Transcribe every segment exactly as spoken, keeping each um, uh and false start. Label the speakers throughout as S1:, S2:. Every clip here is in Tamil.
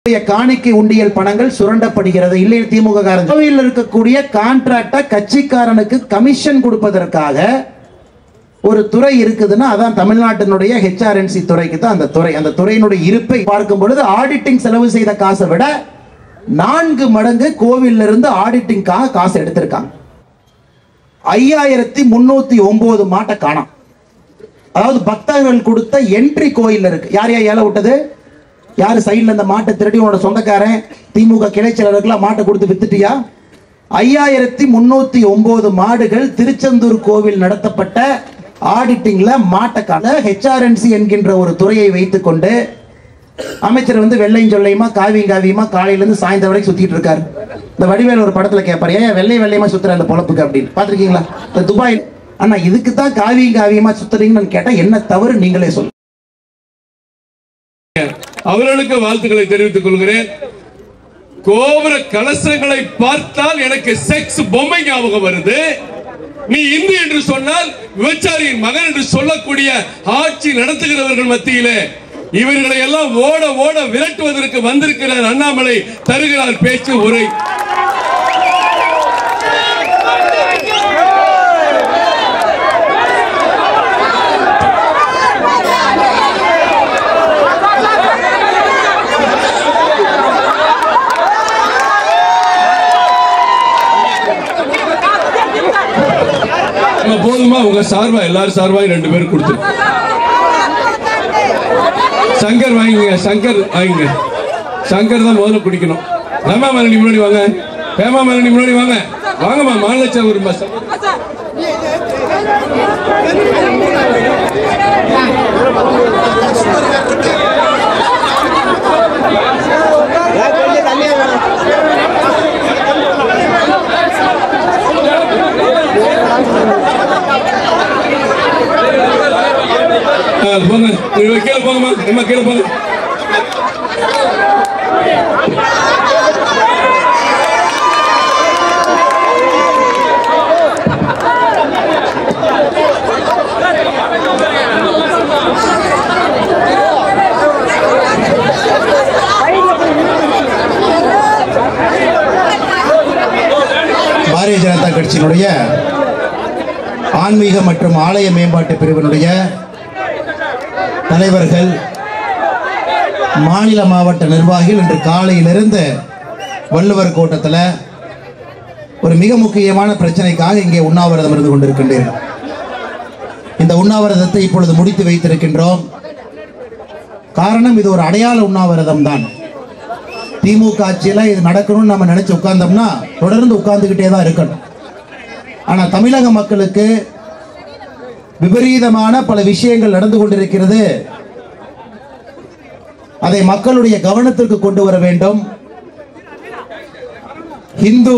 S1: காணிக்கை உண்டியல் பணங்கள் சுரண்டப்படுகிறது. இல்லை திமுக கோவையில் இருக்கக்கூடிய கான்ட்ராக்டா கட்சிக்காரனுக்கு கமிஷன் கொடுப்பதற்காக ஒரு துறை இருக்குதுன்னா அதான் தமிழ்நாட்டினுடைய ஹெச்ஆர்என்சி துறைக்கு தான் அந்த துறை. அந்த துறையினுடைய இருப்பை பார்க்கும் பொழுது ஆடிட்டிங் செலவு செய்த காசை விட நான்கு மடங்கு கோவில்ல இருந்து ஆடிட்டிங்காக காசு எடுத்திருக்காங்க. ஐயாயிரத்தி முன்னூத்தி ஒன்பது மாட்டை காணோம். அதாவது பக்தர்கள் கொடுத்த என்ட்ரி கோயில் இருக்கு. யார் யார் ஏல விட்டது? யாரு சைட்ல இந்த மாட்டை திருடி உன்னோட சொந்தக்காரன் திமுக கிளைச்சலருக்குலாம் மாட்டை கொடுத்து வித்துட்டியா? ஐயாயிரத்தி முன்னூத்தி ஒன்பது மாடுகள் திருச்செந்தூர் கோவில் நடத்தப்பட்ட ஆடிட்டிங்ல மாட்டக்கான ஹெச்ஆர்என்சி என்கின்ற ஒரு துறையை வைத்துக் கொண்டு அமைச்சர் வந்து வெள்ளையும் சொல்லையுமா காவியும் காவியமா காலையில இருந்து சாயந்தரம் வரைக்கும் சுத்திட்டு இருக்காரு. இந்த வடிவேல் ஒரு படத்துல கேட்பாரு, ஏன் வெள்ளை வெள்ளையமா சுத்துற அந்த பொழப்புக்கு அப்படின்னு பாத்திருக்கீங்களா? இந்த துபாய் அண்ணா இதுக்கு தான் காவியும் காவியமா சுத்துறீங்கன்னு கேட்டா என்ன தவறு நீங்களே சொல்லுங்க.
S2: அவர்களுக்கு வாழ்த்துக்களை தெரிவித்துக் கொள்கிறேன். கோபுர கலசங்களை பார்த்தால் எனக்கு செக்ஸ் பொம்மை ஞாபகம் வருது. நீ இந்து என்று சொன்னால் விபச்சாரியின் மகன் என்று சொல்லக்கூடிய ஆட்சி நடத்துகிறவர்கள் மத்தியிலே இவர்களை எல்லாம் ஓட ஓட விரட்டுவதற்கு வந்திருக்கிறார் அண்ணாமலை. தருகிறார் பேச்சு உரை. போதுமா? உங்க சார்பா எல்லாரும் சார்பா ரெண்டு பேரும் கொடுத்து சங்கர் வாங்கிங்க. சங்கர் வாங்கிங்க. சங்கர் தான் முதல்ல குடிக்கணும். ரமா மரணி முன்னாடி வாங்க. பேமா மரணி முன்னாடி வாங்க. வாங்கம்மா மாநில ஒரு போங்க. கீழே போங்கம்மா. அம்மா கீழே போங்க.
S1: பாரதிய ஜனதா கட்சியினுடைய ஆன்மீக மற்றும் ஆலய மேம்பாட்டு பிரிவினுடைய தலைவர்கள், மாநில மாவட்ட நிர்வாகிகள் இன்று காலையிலிருந்து வள்ளுவர் கோட்டத்தில் ஒரு மிக முக்கியமான பிரச்சனைக்காக இங்கே உண்ணாவிரதம் இருந்து கொண்டிருக்கின்றீர்கள். இந்த உண்ணாவிரதத்தை இப்பொழுது முடித்து வைத்திருக்கின்றோம். காரணம், இது ஒரு அடையாள உண்ணாவிரதம் தான். திமுக ஆட்சியில் இது நடக்கணும்னு நம்ம நினைச்சு உட்கார்ந்தோம்னா தொடர்ந்து உட்கார்ந்துகிட்டே தான் இருக்கணும். ஆனா தமிழக மக்களுக்கு விபரீதமான பல விஷயங்கள் நடந்து கொண்டிருக்கிறது. அதை மக்களுடைய கவனத்திற்கு கொண்டு வர வேண்டும். இந்து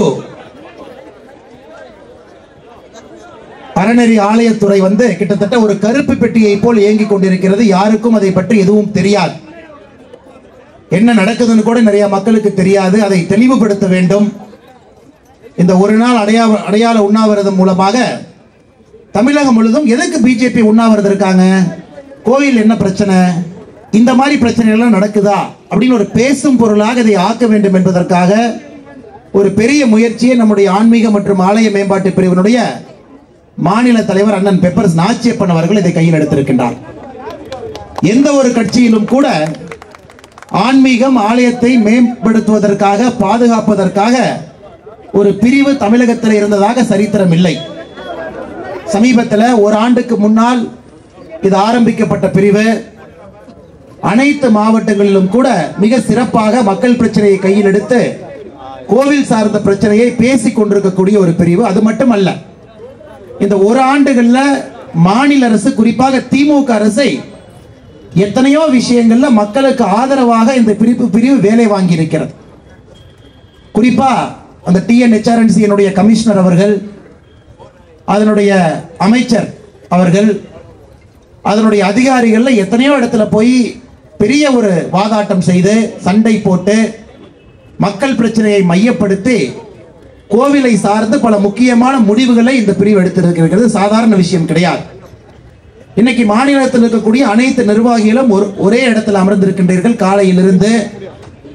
S1: அறநெறி ஆலயத்துறை வந்து கிட்டத்தட்ட ஒரு கருப்பு பெட்டியை போல் இயங்கிக் கொண்டிருக்கிறது. யாருக்கும் அதை பற்றி எதுவும் தெரியாது. என்ன நடக்குதுன்னு கூட நிறைய மக்களுக்கு தெரியாது. அதை தெளிவுபடுத்த வேண்டும். இந்த ஒரு நாள் அடையா அடையாள உண்ணாவிரதம் மூலமாக தமிழகம் முழுதும் எதுக்கு பிஜேபி உண்ணாவிரதம் இருக்காங்க, கோவில் என்ன பிரச்சனை, இந்த மாதிரி பிரச்சனைகள் எல்லாம் நடக்குதா அப்படின்னு ஒரு பேசும் பொருளாக இதை ஆக்க வேண்டும் என்பதற்காக ஒரு பெரிய முயற்சியை நம்முடைய ஆன்மீக மற்றும் ஆலய மேம்பாட்டு பிரிவினுடைய மாநில தலைவர் அண்ணன் பெப்பர்ஸ் நாச்சியப்பன் அவர்கள் இதை கையில் எடுத்திருக்கின்றார். எந்த ஒரு கட்சியிலும் கூட ஆன்மீகம் ஆலயத்தை மேம்படுத்துவதற்காக பாதுகாப்பதற்காக ஒரு பிரிவு தமிழகத்தில் இருந்ததாக சரித்திரம் இல்லை. சமீபத்தில் ஒரு ஆண்டுக்கு முன்னால் இது ஆரம்பிக்கப்பட்ட பிரிவு அனைத்து மாவட்டங்களிலும் கூட மிக சிறப்பாக மக்கள் பிரச்சனையை கையில் எடுத்து கோவில் சார்ந்த பிரச்சனையை பேசிக் கொண்டிருக்கக்கூடிய ஒரு பிரிவு. அது மட்டுமல்ல, இந்த ஒரு ஆண்டுகள்ல மாநில அரசு, குறிப்பாக திமுக அரசை எத்தனையோ விஷயங்கள்ல மக்களுக்கு ஆதரவாக இந்த பிரிவு பிரிவு வேலை வாங்கி இருக்கிறது. குறிப்பா அந்த டிஎன்ஹெச்ஆர்என்சி கமிஷனர் அவர்கள், அதனுடைய அமைச்சர் அவர்கள், அதனுடைய அதிகாரிகள் எத்தனையோ இடத்துல போய் பெரிய ஒரு வாதாட்டம் செய்து சண்டை போட்டு மக்கள் பிரச்சனையை மையப்படுத்தி கோவிலை சார்ந்து பல முக்கியமான முடிவுகளை இந்த பிரிவு எடுத்திருக்கிறது. சாதாரண விஷயம் கிடையாது. இன்னைக்கு மாநிலத்தில் இருக்கக்கூடிய அனைத்து நிர்வாகிகளும் ஒரே இடத்தில் அமர்ந்திருக்கின்றீர்கள். காலையிலிருந்து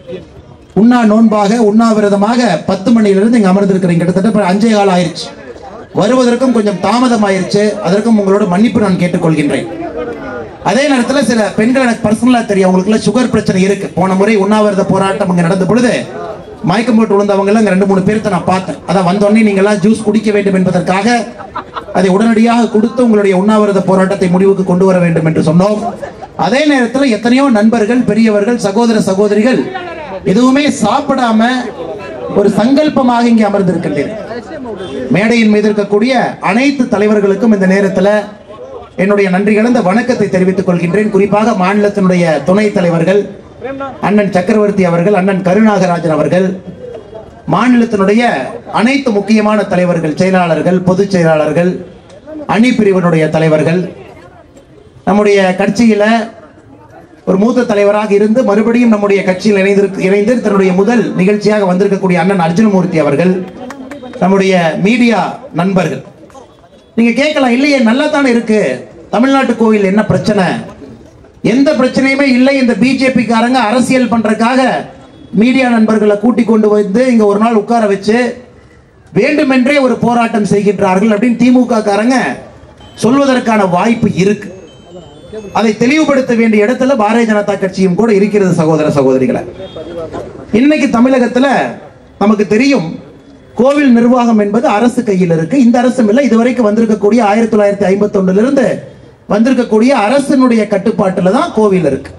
S1: உண்ணா நோன்பாக உண்ணாவிரதமாக பத்து மணியிலிருந்து இங்க அமர்ந்திருக்கிறீங்க. கிட்டத்தட்ட அஞ்சே காலம் ஆயிடுச்சு. வருவதற்கும் கொஞ்சம் தாமதம் ஆயிருச்சு. அதற்கும் உங்களோட மன்னிப்பு நான் கேட்டுக்கொள்கின்றேன். அதே நேரத்தில் சில பெண்கள் எனக்கு பர்சனலா தெரியும், அவங்களுக்குள்ள சுகர் பிரச்சனை இருக்கு. போன முறை உண்ணாவிரத போராட்டம் அங்க நடந்த பொழுது மயக்கம் போட்டு விழுந்தவங்க எல்லாம் ரெண்டு மூணு பேர்த்த நான் பார்த்தேன். அதான் வந்தோடனே நீங்க எல்லாம் ஜூஸ் குடிக்க வேண்டும் என்பதற்காக அதை உடனடியாக கொடுத்து உங்களுடைய உண்ணாவிரத போராட்டத்தை முடிவுக்கு கொண்டு வர வேண்டும் என்று சொன்னோம். அதே நேரத்தில் எத்தனையோ நண்பர்கள், பெரியவர்கள், சகோதர சகோதரிகள் எதுவுமே சாப்பிடாம ஒரு சங்கல்பமாக இங்கே அமர்ந்திருக்கின்றனர். மேடையின் மீது இருக்கக்கூடிய அனைத்து தலைவர்களுக்கும் இந்த நேரத்தில் என்னுடைய நன்றி கலந்த வணக்கத்தை தெரிவித்துக் கொள்கின்றேன். குறிப்பாக மாநிலத்தினுடைய துணைத் தலைவர்கள் அண்ணன் சக்கரவர்த்தி அவர்கள், அண்ணன் கருணாகராஜன் அவர்கள், மாநிலத்தினுடைய அனைத்து முக்கியமான தலைவர்கள், செயலாளர்கள், பொதுச் செயலாளர்கள், அணி பிரிவினுடைய தலைவர்கள், நம்முடைய கட்சியில ஒரு மூத்த தலைவராக இருந்து மறுபடியும் நம்முடைய கட்சியில் இணைந்து இணைந்து தன்னுடைய முதல் நிகழ்ச்சியாக வந்திருக்கக்கூடிய அண்ணன் அர்ஜுனமூர்த்தி அவர்கள், நம்முடைய மீடியா நண்பர்கள். நீங்க கேட்கலாம், இல்லையே நல்லா தானே இருக்கு, தமிழ்நாட்டு கோயில் என்ன பிரச்சனை? எந்த பிரச்சனையுமே இல்லை. இந்த பிஜேபி காரங்க அரசியல் பண்றதுக்காக மீடியா நண்பர்களை கூட்டிக் கொண்டு வந்து இங்க ஒரு நாள் உட்கார வச்சு வேண்டுமென்றே ஒரு போராட்டம் செய்கின்றார்கள் அப்படின்னு திமுக காரங்க சொல்வதற்கான வாய்ப்பு இருக்கு. அதை தெளிவுபடுத்த வேண்டிய இடத்துல பாரதிய ஜனதா கட்சியும் கூட இருக்கிறது. சகோதர சகோதரிகளை, இன்னைக்கு தமிழகத்துல நமக்கு தெரியும், கோவில் நிர்வாகம் என்பது அரசு கையில் இருக்கு. இந்த அரசும் இல்லை, இதுவரைக்கும் வந்திருக்கக்கூடிய ஆயிரத்தி தொள்ளாயிரத்தி ஐம்பத்தி ஒன்றுல இருந்து வந்திருக்கக்கூடிய அரசினுடைய கட்டுப்பாட்டுல தான் கோவில் இருக்கு.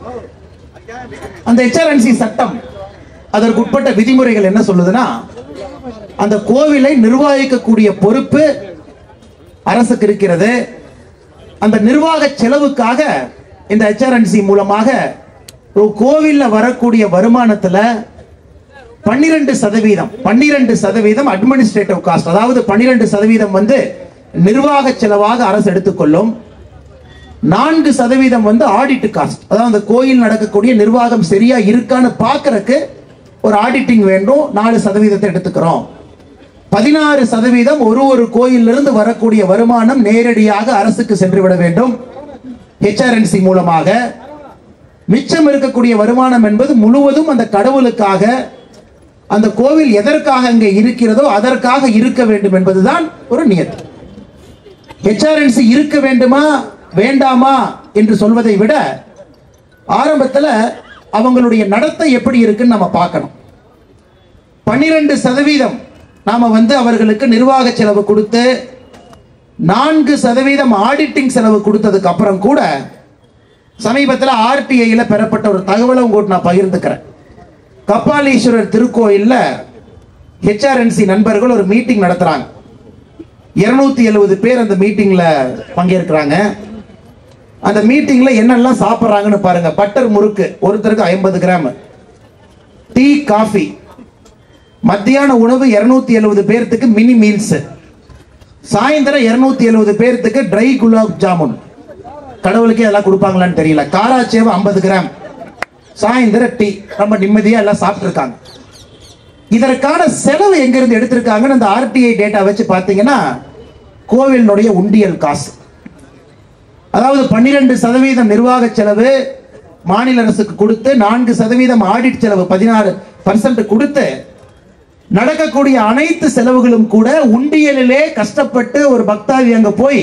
S1: அந்த எச்ஆர்என்சி சட்டம், அதற்கு உட்பட்ட விதிமுறைகள் என்ன சொல்லுதுன்னா, அந்த கோவிலை நிர்வகிக்கக்கூடிய பொறுப்பு அரசுக்கு இருக்கிறது. அந்த நிர்வாக செலவுக்காக இந்த எச்ஆர்என்சி மூலமாக கோவில்ல வரக்கூடிய வருமானத்துல பன்னிரண்டு சதவீதம் பன்னிரண்டு சதவீதம் அட்மினிஸ்ட்ரேட்டிவ் காஸ்ட், அதாவது பன்னிரண்டு சதவீதம் வந்து நிர்வாக செலவாக அரசு எடுத்துக்கொள்ளும். நான்கு சதவீதம் வந்து ஆடிட் காஸ்ட், அதாவது அந்த கோயில் நடக்கக்கூடிய நிர்வாகம் சரியா இருக்கான்னு பார்க்கறதுக்கு ஒரு ஆடிட்டிங் வேண்டும், நாலு சதவீதத்தை எடுத்துக்கிறோம். பதினாறு சதவீதம் ஒரு ஒரு கோயிலிருந்து வரக்கூடிய வருமானம் நேரடியாக அரசுக்கு சென்று விட வேண்டும் எச்ஆர்என்சி மூலமாக. மிச்சம் இருக்கக்கூடிய வருமானம் என்பது முழுவதும் அந்த கடவுளுக்காக, அந்த கோவில் எதற்காக அங்கே இருக்கிறதோ அதற்காக இருக்க வேண்டும் என்பதுதான் ஒரு நியதி. எச்ஆர்என்சி இருக்க வேண்டுமா வேண்டாமா என்று சொல்வதை விட ஆரம்பத்தில் அவங்களுடைய நடத்தை எப்படி இருக்குன்னு நம்ம பார்க்கணும். பன்னிரண்டு சதவீதம் நாம வந்து அவர்களுக்கு நிர்வாக செலவு கொடுத்து நான்கு சதவீதம் ஆடிட்டிங் செலவு கொடுத்ததுக்கு அப்புறம் கூட சமீபத்தில் ஆர்டிஐல பெறப்பட்ட ஒரு தகவலை உங்கள்கிட்ட நான் பகிர்ந்துக்கிறேன். கபாலீஸ்வரர் திருக்கோயில்ல ஹெச்ஆர்என்சி நண்பர்கள் ஒரு மீட்டிங் நடத்துறாங்க. இருநூத்தி எழுபது பேர் அந்த மீட்டிங்ல பங்கேற்கிறாங்க. அந்த மீட்டிங்ல என்னெல்லாம் சாப்பிட்றாங்கன்னு பாருங்க. பட்டர் முறுக்கு ஒருத்தருக்கு ஐம்பது கிராம், டீ காஃபி, மத்தியான உணவு இருநூத்தி எழுபது பேர்த்துக்கு மினி மீல்ஸ், சாயந்தரம் இருநூத்தி எழுபது பேர்த்துக்கு ட்ரை குலாப் ஜாமுன், கடவுளுக்கே எல்லாம் கொடுப்பாங்களான்னு தெரியல, காராச்சேவ் ஐம்பது கிராம், சாயந்தரம் டீ. ரொம்ப நிம்மதியா எல்லாம் சாப்பிட்டு இருக்காங்க. இதற்கான செலவு எங்க இருந்து எடுத்திருக்காங்கன்னு அந்த ஆர்டிஐ டேட்டா வச்சு பார்த்தீங்கன்னா கோவிலுடைய உண்டியல் காசு, அதாவது பன்னிரண்டு சதவீதம் நிர்வாக செலவு மாநில அரசுக்கு கொடுத்து நான்கு சதவீதம் ஆடிட் செலவு பதினாறு பர்சன்ட் கொடுத்து நடக்கக்கூடிய அனைத்து செலவுகளும் கூட உண்டியலிலே கஷ்டப்பட்டு ஒரு பக்தாவி அங்க போய்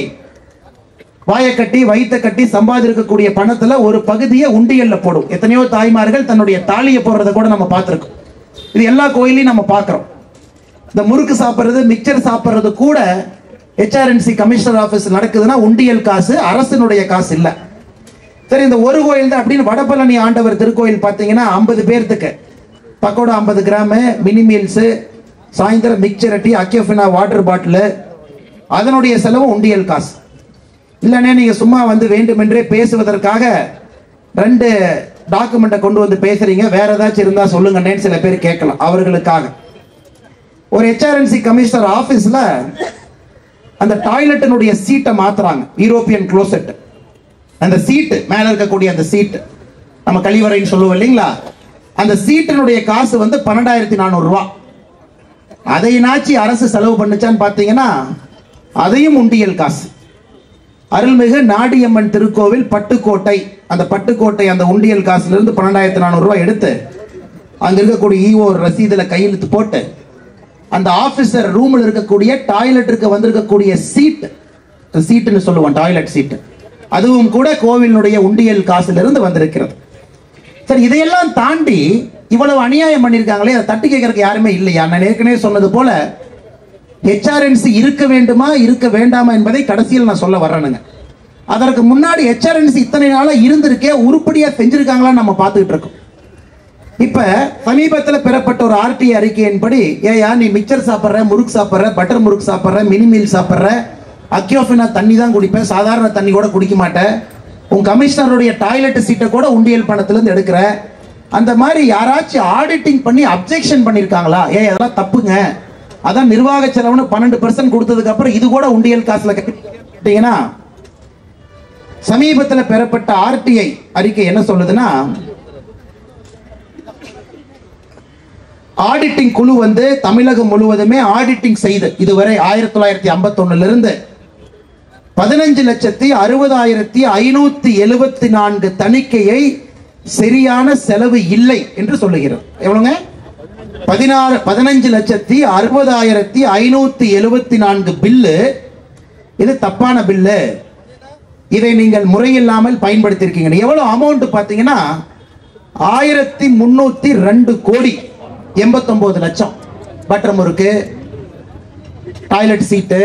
S1: வாயை கட்டி வைத்த கட்டி சம்பாதிக்கக்கூடிய பணத்துல ஒரு பகுதியை உண்டியல்ல போடும். எத்தனையோ தாய்மார்கள் தன்னுடைய தாலியை போடுறத கூட நம்ம பார்த்திருக்கோம். இது எல்லா கோயிலையும் நம்ம பார்க்கிறோம். இந்த முறுக்கு சாப்பிடுறது, மிக்சர் சாப்பிடுறது கூட எச்ஆர்என்சி கமிஷனர் ஆபீஸ் நடக்குதுன்னா உண்டியல் காசு, அரசினுடைய காசு இல்ல. சரி, இந்த ஒரு கோயில் தான் அப்படின்னு வடபழனி ஆண்டவர் திருக்கோயில் பார்த்தீங்கன்னா ஐம்பது பேர்த்துக்கு பக்கோடா ஐம்பது கிராம், மினி மீல்ஸ், சாயந்தரம் mixture tea, Aquafina water bottle, அதனுடைய செலவு உண்டியல் காசு. இல்லைன்னே நீங்க சும்மா வந்து வேண்டுமென்றே பேசுவதற்காக ரெண்டு டாக்குமெண்ட்டை கொண்டு வந்து பேசுறீங்க, வேற ஏதாச்சும் இருந்தா சொல்லுங்கன்னு சில பேர் கேட்கலாம். அவர்களுக்காக ஒரு ஹெச்ஆர்என்சி கமிஷனர் ஆபீஸ்ல அந்த டாய்லெட்டினுடைய சீட்டை மாத்துறாங்க. யூரோப்பியன் க்ளோசெட், அந்த சீட்டு மேல இருக்கக்கூடிய அந்த சீட்டு நம்ம கழிவறைன்னு சொல்லுவோம் இல்லைங்களா, அந்த சீட்டினுடைய காசு வந்து பன்னெண்டாயிரத்தி நானூறு ரூபாய். அதை நாச்சி அரசு செலவு பண்ணுச்சான்னு பார்த்தீங்கன்னா அதையும் உண்டியல் காசு. அருள்மிகு நாடியம்மன் திருக்கோவில் பட்டுக்கோட்டை, அந்த பட்டுக்கோட்டை அந்த உண்டியல் காசுல இருந்து பன்னெண்டாயிரத்தி நானூறு ரூபாய் எடுத்து அங்க இருக்கக்கூடிய ஈஓ ரசீதுல கையெழுத்து போட்டு அந்த ஆபீசர் ரூம்ல இருக்கக்கூடிய டாய்லெட்டுக்கு வந்திருக்கக்கூடிய சீட், சீட்டுன்னு சொல்லுவோம், டாய்லெட் சீட்டு, அதுவும் கூட கோவிலுடைய உண்டியல் காசுல இருந்து வந்திருக்கிறது. சரி, இதையெல்லாம் தாண்டி இவ்வளவு அநியாயம் பண்ணியிருக்காங்களே, அதை தட்டி கேட்கறதுக்கு யாருமே இல்லையா? நான் ஏற்கனவே சொன்னது போல ஹெச்ஆர்என்சி இருக்க வேண்டுமா இருக்க வேண்டாமா என்பதை கடைசியில் நான் சொல்ல வர்றேனுங்க. அதற்கு முன்னாடி ஹெச்ஆர்என்சி இத்தனை நாளா இருந்திருக்கே, உருப்படியா செஞ்சிருக்காங்களான்னு நம்ம பார்த்துக்கிட்டு இருக்கோம். இப்ப சமீபத்தில் பெறப்பட்ட ஒரு ஆர்டிஐ அறிக்கையின்படி, ஏயா நீ மிக்சர் சாப்பிட்ற, முறுக்கு சாப்பிட்ற, பட்டர் முறுக்கு சாப்பிட்ற, மினி மீல் சாப்பிட்ற, அக்யோஃபினா தண்ணி தான் குடிப்பேன், சாதாரண தண்ணி கூட குடிக்க மாட்டேன், உன் கமிஷனருடைய டாய்லெட் சீட்டை கூட உண்டியல் பணத்திலிருந்து எடுக்கிற, அந்த மாதிரி யாராச்சும் ஆடிட்டிங் பண்ணி அப்ஜெக்ஷன் பண்ணியிருக்காங்களா? ஏ அதெல்லாம் தப்புங்க, அதான் நிர்வாக செலவுன்னு பன்னெண்டு பெர்சன்ட் கொடுத்ததுக்கு அப்புறம் இது கூட உண்டியல் காசுல கேட்டீங்கன்னா, சமீபத்தில் பெறப்பட்ட ஆர்டிஐ அறிக்கை என்ன சொல்லுதுன்னா, ஆடிட்டிங் குழு வந்து தமிழகம் முழுவதுமே ஆடிட்டிங் செய்து இதுவரை ஆயிரத்தி தொள்ளாயிரத்தி ஐம்பத்தி ஒண்ணுல இருந்து பதினஞ்சு லட்சத்தி அறுபதாயிரத்தி ஐநூத்தி எழுபத்தி நான்கு தணிக்கையை சரியான செலவு இல்லை என்று சொல்லுகிறது. எவ்வளவுங்க? பதினாறு பதினஞ்சு லட்சத்தி அறுபதாயிரத்தி ஐநூத்தி எழுபத்தி நான்கு பில்லு. இது தப்பான பில்லு, இதை நீங்கள் முறையில்லாமல் பயன்படுத்தியிருக்கீங்க. எவ்வளவு அமௌண்ட் பாத்தீங்கன்னா ஆயிரத்தி முன்னூத்தி ரெண்டு கோடி எண்பத்தி ஒன்பது லட்சம். பட்டர் முறுக்கு, டாய்லெட் சீட்டு,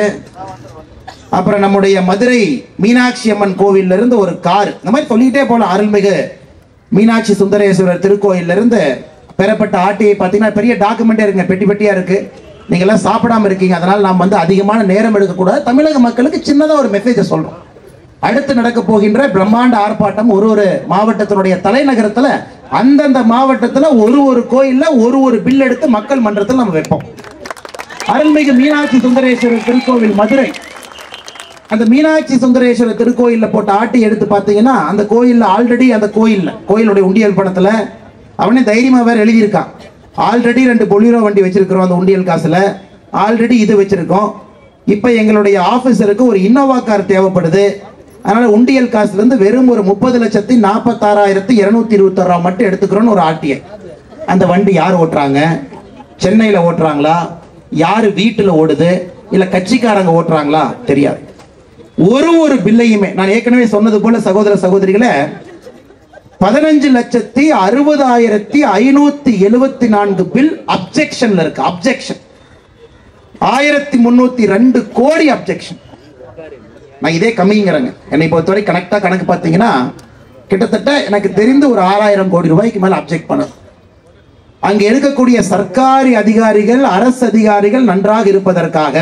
S1: அப்புறம் நம்முடைய மதுரை மீனாட்சி அம்மன் கோவில்ல இருந்து ஒரு கார், இந்த மாதிரி சொல்லிட்டே போலாம். அருள்மிகு மீனாட்சி சுந்தரேஸ்வரர் திருக்கோயில்ல இருந்து பெறப்பட்ட ஆர்டிஐ பார்த்தீங்கன்னா பெரிய டாக்குமெண்டே இருக்குங்க, பெட்டி பெட்டியா இருக்கு. நீங்க எல்லாம் சாப்பிடாம இருக்கீங்க, அதனால நாம் வந்து அதிகமான நேரம் எடுக்கக்கூடாது. தமிழக மக்களுக்கு சின்னதா ஒரு மெசேஜை சொல்றோம். அடுத்து நடக்க போகின்ற பிரம்மாண்ட ஆர்ப்பாட்டம் ஒரு ஒரு மாவட்டத்தினுடைய தலைநகரத்துல, அந்தந்த மாவட்டத்துல ஒரு ஒரு கோயில்ல ஒரு ஒரு பில் எடுத்து மக்கள் மன்றத்தில் நம்ம வைப்போம். அருள்மிகு மீனாட்சி சுந்தரேஸ்வரர் திருக்கோவில் மதுரை, அந்த மீனாட்சி சுந்தரேஸ்வரர் திருக்கோயில்ல போட்ட ஆட்டி எடுத்து பார்த்தீங்கன்னா, அந்த கோயில்ல ஆல்ரெடி அந்த கோயில்ல கோயிலுடைய உண்டியல் பணத்துல அவனே தைரியமா வேற எழுதியிருக்கான், ஆல்ரெடி ரெண்டு பொலிரோ வண்டி வச்சிருக்கிறோம் அந்த உண்டியல் காசுல, ஆல்ரெடி இது வச்சிருக்கோம், இப்ப எங்களுடைய ஆபீசருக்கு ஒரு இன்னோவா கார் தேவைப்படுது, அதனால உண்டியல் காசுல இருந்து வெறும் ஒரு முப்பது லட்சத்தி நாற்பத்தி ஆறாயிரத்தி இருநூத்தி இருபத்தி ஆறு மட்டும் எடுத்துக்கிறோம்னு ஒரு ஆர்டிஐ. அந்த வண்டி யார் ஓட்டுறாங்க? சென்னையில ஓட்டுறாங்களா, யாரு வீட்டுல ஓடுது, இல்ல கட்சிக்காரங்க ஓட்டுறாங்களா தெரியாது. ஒரு ஒரு பில்லையுமே நான் ஏற்கனவே சொன்னது போல சகோதர சகோதரிகளே, பதினஞ்சு லட்சத்தி அறுபதாயிரத்தி ஐநூத்தி எழுபத்தி நான்கு பில் அப்ஜெக்ஷன்ல இருக்கு. அப்ஜெக்ஷன் ஆயிரத்தி முன்னூத்தி ரெண்டு கோடி அப்ஜெக்ஷன். நான் இதே கம்மிங்கிறேங்க. என்னை பொறுத்தவரை கணக்கா கணக்கு பார்த்தீங்கன்னா கிட்டத்தட்ட எனக்கு தெரிந்து ஒரு ஆறாயிரம் கோடி ரூபாய்க்கு மேல அப்ஜெக்ட் பண்ணது. அங்க இருக்கக்கூடிய சர்க்காரி அதிகாரிகள், அரசு அதிகாரிகள் நன்றாக இருப்பதற்காக,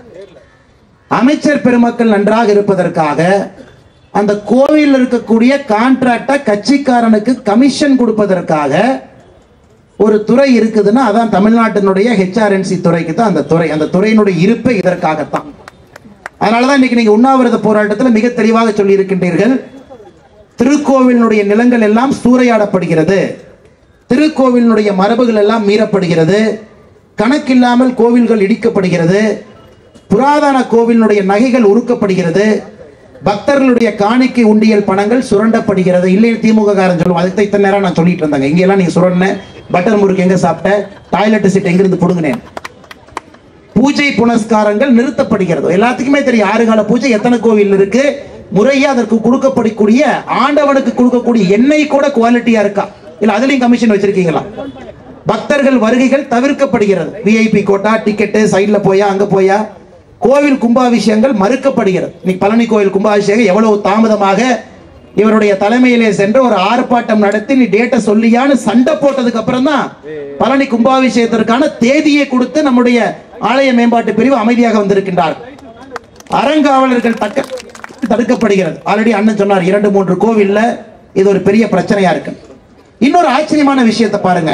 S1: அமைச்சர் பெருமக்கள் நன்றாக இருப்பதற்காக, அந்த கோவில் இருக்கக்கூடிய கான்ட்ராக்டா கட்சிக்காரனுக்கு கமிஷன் கொடுப்பதற்காக ஒரு துறை இருக்குதுன்னா அதான் தமிழ்நாட்டினுடைய ஹெச்ஆர்என்சி துறைக்கு தான் அந்த துறை. அந்த துறையினுடைய இருப்பை இதற்காகத்தான். அதனாலதான் இன்னைக்கு நீங்க உண்ணாவிரத போராட்டத்தில் மிக தெளிவாக சொல்லி இருக்கின்றீர்கள், திருக்கோவிலுடைய நிலங்கள் எல்லாம் சூறையாடப்படுகிறது, திருக்கோவிலுடைய மரபுகள் எல்லாம் மீறப்படுகிறது, கணக்கில்லாமல் கோவில்கள் இடிக்கப்படுகிறது, புராதன கோவிலுடைய நகைகள் உருக்கப்படுகிறது, பக்தர்களுடைய காணிக்கை உண்டியல் பணங்கள் சுரண்டப்படுகிறது. இல்லை திமுக காரன் சொல்லுவோம், அதுக்கு இத்தனை நேரம் நான் சொல்லிட்டு இருந்தாங்க, இங்க எல்லாம் நீங்க சுரண்ட பட்டர் முறுக்கு எங்க சாப்பிட்ட, டாய்லெட் சீட் எங்கிருந்து புடுங்கினேன், பூஜை புனஸ்காரங்கள் நிறுத்தப்படுகிறது. எல்லாத்துக்குமே தெரியும் ஆறு கால பூஜை எத்தனை கோவில் இருக்கு, முறையா அதற்கு கொடுக்கப்படக்கூடிய ஆண்டவனுக்கு கொடுக்கக்கூடிய எண்ணெய் கூட குவாலிட்டியா இருக்கா, இல்ல அதுலயும் கமிஷன் வச்சிருக்கீங்களா? பக்தர்கள் வருகைகள் தவிர்க்கப்படுகிறது, விஐபி கோட்டா, டிக்கெட்டு, சைட்ல போயா அங்க போயா, கோவில் கும்பாபிஷேகங்கள் மறுக்கப்படுகிறது. இன்னைக்கு பழனி கோவில் கும்பாபிஷேகம் எவ்வளவு தாமதமாக இவருடைய தலைமையிலே சென்று ஒரு ஆர்ப்பாட்டம் நடத்தி நீ டேட்டை சொல்லியான்னு சண்டை போட்டதுக்கு அப்புறம் தான் பழனி கும்பாபிஷேகத்திற்கான தேதியை கொடுத்து நம்முடைய ஆலய மேம்பாட்டு பிரிவு அமைதியாக வந்திருக்கின்றார். அறங்காவலர்கள் தக்க தடுக்கப்படுகிறது. ஆல்ரெடி அண்ணன் சொன்னார், இரண்டு மூன்று கோவில்ல இது ஒரு பெரிய பிரச்சனையா இருக்கு. இன்னொரு ஆச்சரியமான விஷயத்தை பாருங்க,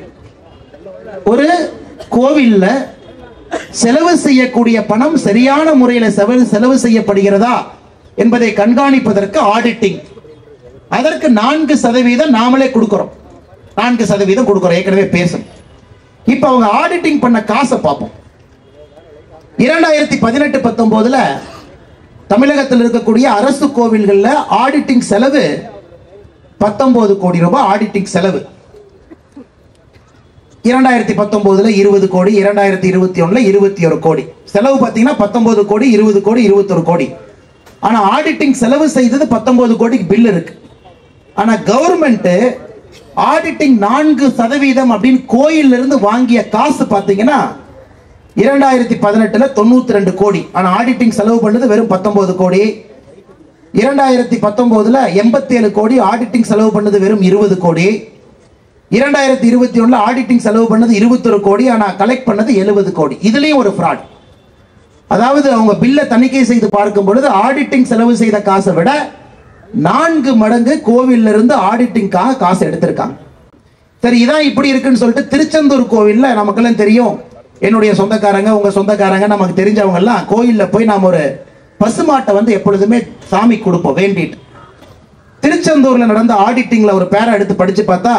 S1: ஒரு கோவில்ல செலவு செய்யக்கூடிய பணம் சரியான முறையில் செலவு செய்யப்படுகிறதா என்பதை கண்காணிப்பதற்கு ஆடிட்டிங், அதற்கு நான்கு சதவீதம் நாமளே கொடுக்கிறோம், நான்கு சதவீதம் கொடுக்கிறோம், ஏற்கனவே பேசும். இப்ப அவங்க ஆடிட்டிங் பண்ண காசை பார்ப்போம். இரண்டாயிரத்தி பதினெட்டு பத்தொன்பதுல தமிழகத்தில் இருக்கக்கூடிய அரசு கோவில்கள்ல ஆடிட்டிங் செலவு பத்தொன்பது கோடி ரூபாய் ஆடிட்டிங் செலவு. இரண்டாயிரத்தி பத்தொன்பதுல இருபது கோடி, இரண்டாயிரத்தி இருபத்தி ஒண்ணுல இருபத்தி ஒரு கோடி செலவு. பார்த்தீங்கன்னா பத்தொன்பது கோடி, இருபது கோடி, இருபத்தொரு கோடி. ஆனா ஆடிட்டிங் செலவு செய்தது பத்தொன்பது கோடிக்கு பில் இருக்கு. ஆனா கவர்மெண்ட் ஆடிட்டிங் நான்கு சதவீதம் அப்படின்னு கோயில் இருந்து வாங்கிய காசு பார்த்தீங்கன்னா இரண்டாயிரத்தி பதினெட்டுல தொண்ணூத்தி ரெண்டு கோடி. ஆனா ஆடிட்டிங் செலவு பண்ணது வெறும் பத்தொன்பது கோடி. இரண்டாயிரத்தி பத்தொன்பதுல எண்பத்தி ஏழு கோடி, ஆடிட்டிங் செலவு பண்ணது வெறும் இருபது கோடி. இரண்டாயிரத்தி இருபத்தி ஒண்ணுல ஆடிட்டிங் செலவு பண்ணது இருபத்தொரு கோடி, ஆனா கலெக்ட் பண்ணது எழுபது கோடி. இதுலயும் ஒரு ஃப்ராட். அதாவது அவங்க பில்லை தணிக்கை செய்து பார்க்கும் பொழுது ஆடிட்டிங் செலவு செய்த காசை விட நான்கு மடங்கு கோவில்ல இருந்து ஆடிட்டிங்காக காசு எடுத்திருக்காங்க. சரி, இதான் இப்படி இருக்குன்னு சொல்லிட்டு திருச்செந்தூர் கோவில்ல நமக்கெல்லாம் தெரியும், என்னுடைய சொந்தக்காரங்க, உங்க சொந்தக்காரங்க, நமக்கு தெரிஞ்சவங்க எல்லாம் கோயில்ல போய் நாம் ஒரு பசுமாட்டை வந்து எப்பொழுதுமே சாமி கொடுப்போம் வேண்டிட்டு. திருச்செந்தூர்ல நடந்த ஆடிட்டிங்ல ஒரு பேரை எடுத்து படிச்சு பார்த்தா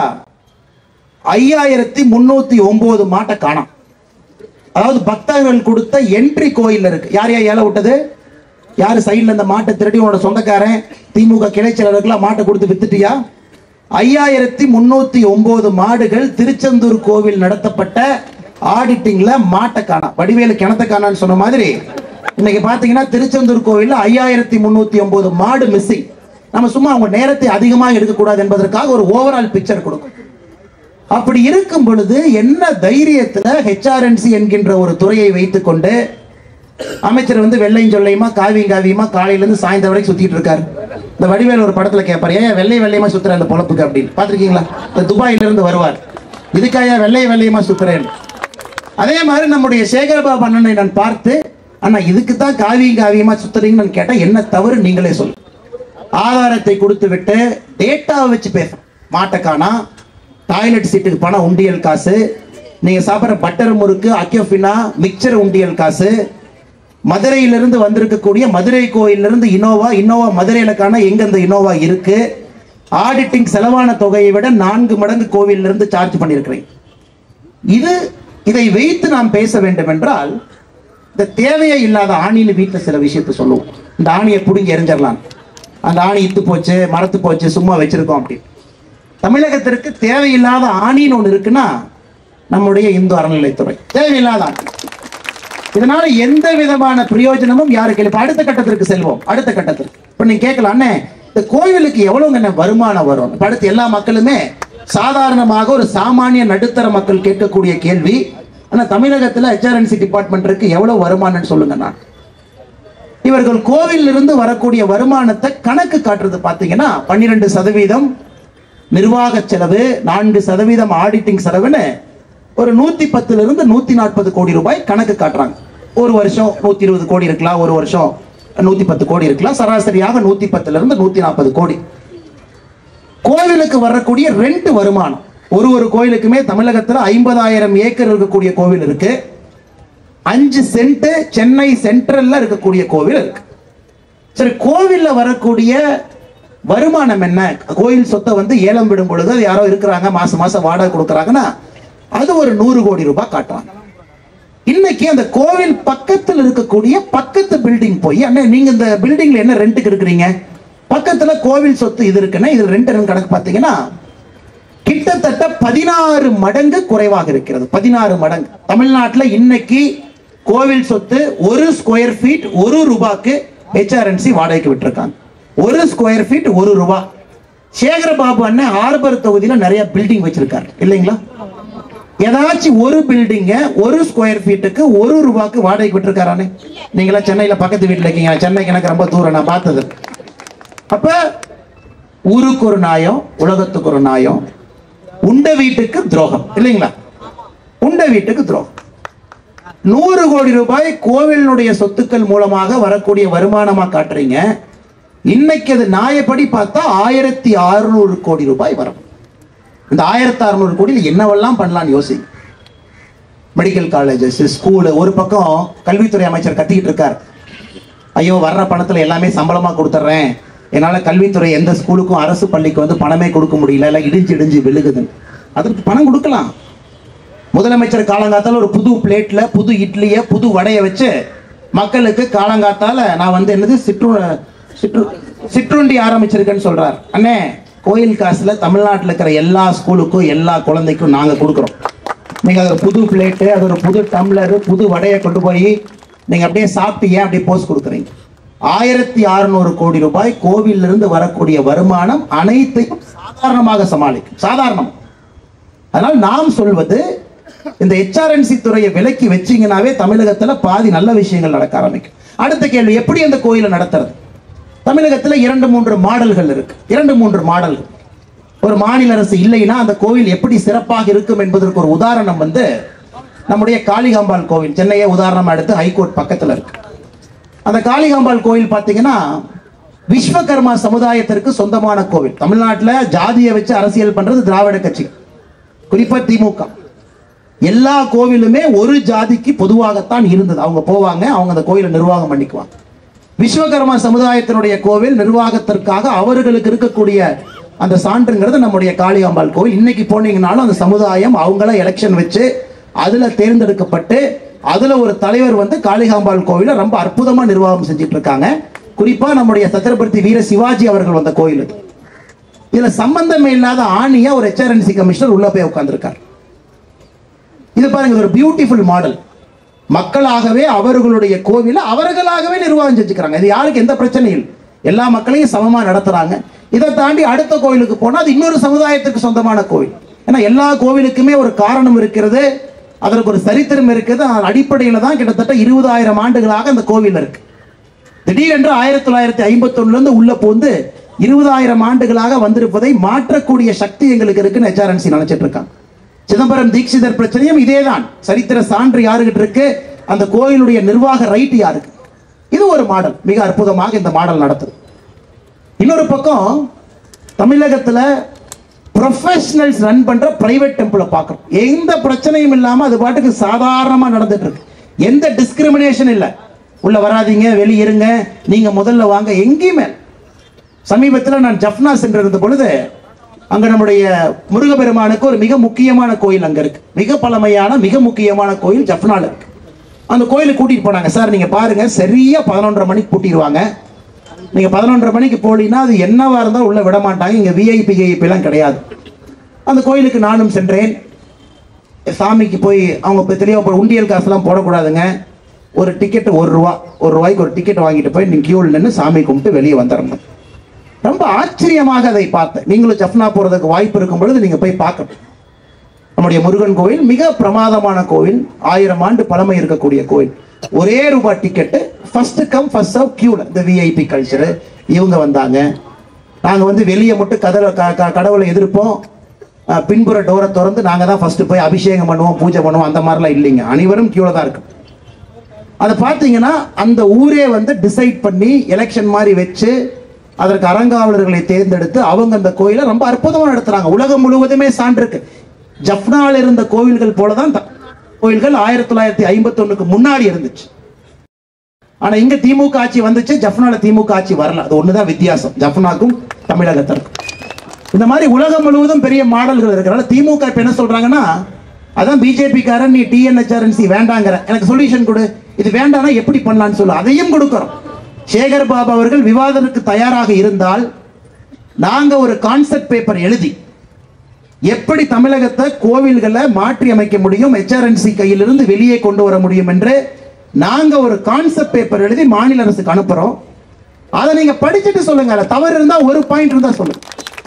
S1: ஐயாயிரத்தி முன்னூத்தி ஒன்பது மாட்டை காணோம். அதாவது பக்தர்கள் கொடுத்த என்ட்ரி கோயில் இருக்கு. யார் யார் ஏல விட்டது? யாரு சைட்ல இந்த மாட்டை திருடி உன்னோட சொந்தக்காரன் திமுக கிளைச்சலருக்குலாம் மாட்டை கொடுத்து வித்துட்டியா? ஐயாயிரத்தி முன்னூத்தி ஒன்பது மாடுகள் திருச்செந்தூர் கோவில் நடத்தப்பட்ட ஆடிட்டிங்ல மாட்டை காணோம். வடிவேலு கிணத்த காணான்னு சொன்ன மாதிரி இன்னைக்கு பாத்தீங்கன்னா திருச்செந்தூர் கோவில் ஐயாயிரத்தி முன்னூத்தி ஒன்பது மாடு மிஸ்ஸிங். நம்ம சும்மா அவங்க நேரத்தை அதிகமாக எடுக்கக்கூடாது என்பதற்காக ஒரு ஓவரால் பிக்சர் கொடுக்கும். அப்படி இருக்கும் பொழுது என்ன தைரியத்துல ஹெச்ஆர்என்சி என்கின்ற ஒரு துறையை வைத்துக் கொண்டு அமைச்சர் வந்து வெள்ளையும் சொல்லையுமா காவியும் காவியமா காலையில இருந்து சாயந்தரம் வரைக்கும் சுத்திட்டு இருக்காரு. இந்த வடிவேல் ஒரு படத்துல கேட்பாரு, ஏன் வெள்ளை வெள்ளையமா சுத்துற அந்த பொழப்புக்கு அப்படின்னு. பாத்திருக்கீங்களா? இந்த துபாயில இருந்து வருவார், இதுக்காயா வெள்ளை வெள்ளையமா சுத்துறேன். அதே மாதிரி நம்முடைய சேகர்பாபு அண்ணனை நான் பார்த்து, அண்ணா இதுக்கு தான் காவியும் காவியமா சுத்துறீங்கன்னு கேட்டா என்ன தவறு நீங்களே சொல்லு. ஆதாரத்தை கொடுத்து விட்டு டேட்டாவை வச்சு பேச மாட்டக்கானா டாய்லெட் சீட்டுக்கு பணம் உண்டியல் காசு, நீங்க சாப்பிட்ற பட்டர் முறுக்கு அக்யோஃபினா மிக்சர் உண்டியல் காசு, மதுரையிலிருந்து வந்திருக்கக்கூடிய மதுரை கோயிலிருந்து இனோவா, இனோவா மதுரையில காண எங்க இந்த இனோவா இருக்கு, ஆடிட்டிங் செலவான தொகையை விட நான்கு மடங்கு கோவிலிருந்து சார்ஜ் பண்ணியிருக்கிறேன். இது இதை வைத்து நாம் பேச வேண்டும் என்றால் இந்த தேவையே இல்லாத ஆணின்னு வீட்டில் சில விஷயத்தை சொல்லுவோம். இந்த ஆணியை பிடுங்கி எரிஞ்சிடலாம், அந்த ஆணி இத்து போச்சு மரத்து போச்சு சும்மா வச்சிருக்கோம் அப்படி. தமிழகத்திற்கு தேவையில்லாத ஆணின்னு ஒன்று இருக்குன்னா நம்முடைய இந்து அறநிலைத்துறை தேவையில்லாத ஆணி. இதனால எந்த விதமான பிரயோஜனமும் யாருக்கு இல்லை. அடுத்த கட்டத்திற்கு செல்வோம். அடுத்த கட்டத்திற்கு இப்ப நீங்க கேட்கலாம், அண்ணே இந்த கோயிலுக்கு எவ்வளவு வருமானம் வரும்? அடுத்து எல்லா மக்களுமே சாதாரணமாக ஒரு சாமானிய நடுத்தர மக்கள் கேட்கக்கூடிய கேள்வி, ஆனா தமிழகத்தில் ஹெச்ஆர்என்சி டிபார்ட்மெண்ட்டுக்கு எவ்வளவு வருமானம் சொல்லுங்க. நான் இவர்கள் கோவில் இருந்து வரக்கூடிய வருமானத்தை கணக்கு காட்டுறது பாத்தீங்கன்னா பன்னிரண்டு சதவீதம் நிர்வாக செலவு, நான்கு சதவீதம் ஆடிட்டிங் செலவுன்னு ஒரு நூத்தி பத்துல இருந்து நூத்தி நாற்பது கோடி ரூபாய் கணக்கு காட்டுறாங்க. ஒரு வருஷம் நூத்தி இருபது கோடி இருக்கலாம், ஒரு வருஷம் நூத்தி பத்து கோடி இருக்கலாம், சராசரியாக நூத்தி பத்துல இருந்து நூத்தி நாற்பது கோடி. கோவிலுக்கு வரக்கூடிய ரெண்ட் வருமானம், ஒரு ஒரு கோயிலுக்குமே தமிழகத்தில் ஐம்பதாயிரம் ஏக்கர் இருக்கக்கூடிய கோவில் இருக்கு. அஞ்சு சென்ட் சென்னை சென்ட்ரல்ல இருக்கக்கூடிய கோவில் இருக்கு. சரி, கோவில்ல வரக்கூடிய வருமானம் என்ன? கோயில் சொத்தை வந்து ஏலம் விடும் பொழுது யாரோ இருக்கிறாங்க மாசம் மாசம் வாடகை கொடுக்கறாங்கன்னா அது ஒரு நூறு கோடி ரூபாய் காட்டுறாங்க. இன்னைக்கு அந்த கோவில் பக்கத்தில் இருக்கக்கூடிய பக்கத்து பில்டிங் போய், அண்ணே நீங்க இந்த பில்டிங்ல என்ன ரெண்டுக்கு இருக்கிறீங்க, பக்கத்துல கோவில் சொத்து இது இருக்குன்னா இது ரெண்ட் கணக்கு பார்த்தீங்கன்னா கிட்டத்தட்ட பதினாறு மடங்கு குறைவாக இருக்கிறது. பதினாறு மடங்கு. தமிழ்நாட்டில் இன்னைக்கு கோவில் சொத்து ஒரு ஸ்கொயர் ஃபீட் ஒரு ரூபாய்க்கு ஹெச்ஆர்என்சி வாடகைக்கு விட்டுருக்காங்க. ஒரு ஸ்கொயர் ஃபீட் ஒரு ரூபாய். சேகரபாபு அண்ணன் ஹார்பர் தொகுதியில் நிறைய பில்டிங் வச்சிருக்காரு இல்லைங்களா? ஏதாச்சும் ஒரு பில்டிங்க ஒரு ஸ்கொயர் ஃபீட்டுக்கு ஒரு ரூபாய்க்கு வாடகைக்கு விட்டுருக்காரானே? நீங்களா சென்னையில பக்கத்து வீட்டில் இருக்கீங்க, சென்னைக்கு எனக்கு ரொம்ப தூரம், நான் பார்த்தது. அப்ப ஊருக்கு ஒரு நாயம், உலகத்துக்கு ஒரு நாயம். உண்ட வீட்டுக்கு துரோகம் இல்லைங்களா? உண்ட வீட்டுக்கு துரோகம். நூறு கோடி ரூபாய் கோவிலுடைய சொத்துக்கள் மூலமாக வரக்கூடிய வருமானமா காட்டுறீங்க. இன்னைக்கு அது நியாயப்படி பார்த்தா ஆயிரத்தி அறுநூறு கோடி ரூபாய் வரும். இந்த ஆயிரத்தி அறுநூறு கோடியில் என்னவெல்லாம் பண்ணலாம்னு யோசி. Medical colleges, school. ஒரு பக்கம் கல்வித்துறை அமைச்சர் கத்திக்கிட்டு இருக்கார், ஐயோ வர்ற பணத்துல எல்லாமே சம்பளமா கொடுத்துட்றேன், என்னால கல்வித்துறை எந்த ஸ்கூலுக்கும் அரசு பள்ளிக்கு வந்து பணமே கொடுக்க முடியல, எல்லாம் இடிஞ்சு இடிஞ்சு விழுகுது. அதற்கு பணம் கொடுக்கலாம். முதலமைச்சர் காலங்காத்தால ஒரு புது பிளேட்ல புது இட்லிய புது வடையை வச்சு மக்களுக்கு காலங்காத்தால நான் வந்து என்னது சிற்று சிற்று சிற்றுண்டி ஆரம்பிச்சிருக்கேன்னு சொல்றார். அண்ணே கோயில் காசுல தமிழ்நாட்டில் இருக்கிற எல்லா ஸ்கூலுக்கும் எல்லா குழந்தைக்கும் நாங்க கொடுக்குறோம். நீங்க அது ஒரு புது பிளேட்டு, அது ஒரு புது டம்ளர், புது வடையை கொண்டு போய் நீங்க அப்படியே சாப்பிட்டு ஏன் அப்படியே போஸ்ட் கொடுக்குறீங்க? ஆயிரத்தி அறுநூறு கோடி ரூபாய் கோவிலிருந்து இருந்து வரக்கூடிய வருமானம் அனைத்தையும் சாதாரணமாக சமாளிக்கும். சாதாரணம். அதனால் நாம் சொல்வது, இந்த ஹெச்ஆர்என்சி துறையை விலக்கி வச்சீங்கன்னாவே தமிழகத்துல பாதி நல்ல விஷயங்கள் நடக்க ஆரம்பிக்கும். அடுத்த கேள்வி, எப்படி அந்த கோயிலை நடத்துறது? தமிழகத்துல இரண்டு மூன்று மாடல்கள் இருக்கு. இரண்டு மூன்று மாடல்கள். ஒரு மாநில அரசு இல்லைன்னா அந்த கோவில் எப்படி சிறப்பாக இருக்கும் என்பதற்கு ஒரு உதாரணம் வந்து நம்முடைய காளிகாம்பாள் கோவில். சென்னையை உதாரணமா எடுத்து ஹைகோர்ட் பக்கத்துல இருக்கு. அந்த காளிகாம்பாள் கோவில் பார்த்தீங்கன்னா விஸ்வகர்மா சமுதாயத்திற்கு சொந்தமான கோவில். தமிழ்நாட்டில் ஜாதியை வச்சு அரசியல் பண்றது திராவிட கட்சி, குறிப்பா திமுக. எல்லா கோவிலுமே ஒரு ஜாதிக்கு பொதுவாகத்தான் இருந்தது. அவங்க போவாங்க, அவங்க அந்த கோயிலை நிர்வாகம் பண்ணிக்குவாங்க. விஸ்வகர்மா சமுதாயத்தினுடைய கோவில் நிர்வாகத்திற்காக அவர்களுக்கு இருக்கக்கூடிய அந்த சான்றுங்கிறது நம்முடைய காளிகாம்பாள் கோவில். இன்னைக்கு போனீங்கன்னாலும் அந்த சமுதாயம் அவங்கள எலெக்ஷன் வச்சு அதுல தேர்ந்தெடுக்கப்பட்டு அதுல ஒரு தலைவர் வந்து காளிகாம்பாள் கோவில ரொம்ப அற்புதமா நிர்வாகம் செஞ்சுட்டு இருக்காங்க. குறிப்பா நம்முடைய சத்ரபதி வீர சிவாஜி அவர்கள் வந்த கோயில். இதுல சம்பந்தமே இல்லாத ஆணியா ஒரு ஹெச்ஆர்என்சி கமிஷனர் உள்ள போய் உட்கார்ந்திருக்கார். இது பாருங்க, ஒரு பியூட்டிஃபுல் மாடல். மக்களாகவே அவர்களுடைய கோவில அவர்களாகவே நிர்வாகம் செஞ்சுக்கிறாங்க. இது யாருக்கு எந்த பிரச்சனையும், எல்லா மக்களையும் சமமா நடத்துறாங்க. இதை தாண்டி அடுத்த கோவிலுக்கு போனா அது இன்னொரு சமுதாயத்துக்கு சொந்தமான கோவில். ஏன்னா எல்லா கோவிலுக்குமே ஒரு காரணம் இருக்கிறது, அதற்கு ஒரு சரித்திரம் இருக்குது. அடிப்படையில் தான் கிட்டத்தட்ட இருபதாயிரம் ஆண்டுகளாக அந்த கோவில் இருக்கு. திடீரென்று ஆயிரத்தி தொள்ளாயிரத்தி ஐம்பத்தி ஒண்ணுல இருந்து உள்ள போந்து இருபதாயிரம் ஆண்டுகளாக வந்திருப்பதை மாற்றக்கூடிய சக்தி எங்களுக்கு இருக்குன்னு ஹெச்ஆர்என்சி நினைச்சிட்டு இருக்காங்க. சிதம்பரம் தீட்சிதர் பிரச்சனையும் இதேதான். சரித்திர சான்று யாருகிட்ட இருக்கு, அந்த கோயிலுடைய நிர்வாக ரைட் யாருக்கு. இது ஒரு மாடல், மிக அற்புதமாக இந்த மாடல் நடத்துது. இன்னொரு பக்கம் தமிழகத்துல ப்ரொஃபஷனல்ஸ் ரன் பண்ற பிரைவேட் டெம்பிளை பார்க்கணும். எந்த பிரச்சனையும் இல்லாம அது பாட்டுக்கு சாதாரணமா நடந்துட்டு இருக்கு. எந்த டிஸ்கிரிமினேஷன் இல்லை. உள்ள வராதீங்க, வெளியிருங்க, நீங்க முதல்ல வாங்க, எங்கேயுமே. சமீபத்தில் நான் ஜஃப்னா சென்றிருந்த பொழுது அங்க நம்முடைய முருகப்பெருமானுக்கு ஒரு மிக முக்கியமான கோயில் அங்க இருக்கு. மிக பழமையான மிக முக்கியமான கோயில் ஜஃப்னால இருக்கு. அந்த கோயிலுக்கு கூட்டிட்டு போனாங்க. சார் நீங்க பாருங்க, சரியா பதினொன்றரை மணிக்கு கூட்டிடுவாங்க. நீங்க பதினொன்றரை மணிக்கு போலீங்கன்னா அது என்னவா இருந்தாலும் உள்ள விட மாட்டாங்க. இங்க விஐபி கிஐபி எல்லாம் கிடையாது. அந்த கோயிலுக்கு நானும் சென்றேன். சாமிக்கு போய் அவங்க தெளிவா உண்டியல் காசுலாம் போடக்கூடாதுங்க. ஒரு டிக்கெட் ஒரு ரூபா, ஒரு ரூபாய்க்கு ஒரு டிக்கெட் வாங்கிட்டு போய் நீங்க கியூவில் நின்று சாமி கும்பிட்டு வெளியே வந்துடணும். ரொம்ப ஆச்சரியமாக அதை பார்த்தேன். நீங்களும் ஜஃப்னா போறதுக்கு வாய்ப்பு இருக்கும் பொழுது நீங்க போய் பார்க்கணும். நம்முடைய முருகன் கோவில் மிக பிரமாதமான கோவில், ஆயிரம் ஆண்டு பழமை இருக்கக்கூடிய கோவில். ஒரே ரூபாய் ticket, first come first serve கியூல. இந்த விஐபி கல்ச்சர் இவங்க வந்தாங்க. நாங்க வந்து வெளியே மட்டும் கதவை கடவுளை எதிர்ப்போம், பின்புற டோரை திறந்து நாங்க தான் ஃபர்ஸ்ட் போய் அபிஷேகம் பண்ணுவோம், பூஜை பண்ணுவோம், அந்த மாதிரிலாம் இல்லைங்க. அனைவரும் கியூல தான் இருக்கு. அதை பார்த்தீங்கன்னா அந்த ஊரே வந்து டிசைட் பண்ணி எலெக்ஷன் மாதிரி வச்சு அதற்கு அறங்காவலர்களை தேர்ந்தெடுத்து அவங்க அந்த கோயிலை ரொம்ப அற்புதமா நடத்துறாங்க. உலகம் முழுவதுமே சான்று இருக்கு. ஜஃப்னால இருந்த கோவில்கள் போலதான் கோயில்கள் ஆயிரத்தி தொள்ளாயிரத்தி ஐம்பத்தி ஒண்ணுக்கு முன்னாடி இருந்துச்சு. ஆனா இங்க திமுக ஆட்சி வந்துச்சு, ஜஃப்னால திமுக ஆட்சி வரல. அது ஒண்ணுதான் வித்தியாசம் ஜஃப்னாக்கும் தமிழகத்திற்கும். இந்த மாதிரி உலகம் முழுவதும் பெரிய மாடல்கள் இருக்கிறனால திமுக இப்ப என்ன சொல்றாங்கன்னா, அதான் பிஜேபி காரன் நீ டிஎன்ஹெச்ஆர்என்சி வேண்டாங்கிற, எனக்கு சொல்யூஷன் கொடு, இது வேண்டாம்னா எப்படி பண்ணலாம்னு சொல்லு, அதையும் கொடுக்கிறோம். சேகர் பாபு அவர்கள் விவாதத்துக்கு தயாராக இருந்தால் நாங்க ஒரு கான்செப்ட் பேப்பர் எழுதி எப்படி தமிழகத்தை கோவில்களை மாற்றி அமைக்க முடியும், ஹெச்ஆர்என்சி கையிலிருந்து வெளியே கொண்டு வர முடியும் என்று நாங்க ஒரு கான்செப்ட் பேப்பர் எழுதி மாநில அரசுக்கு அனுப்புறோம். அதை நீங்க படிச்சுட்டு சொல்லுங்க. அதுல தவறு இருந்தா ஒரு பாயிண்ட் இருந்தா சொல்லுங்க.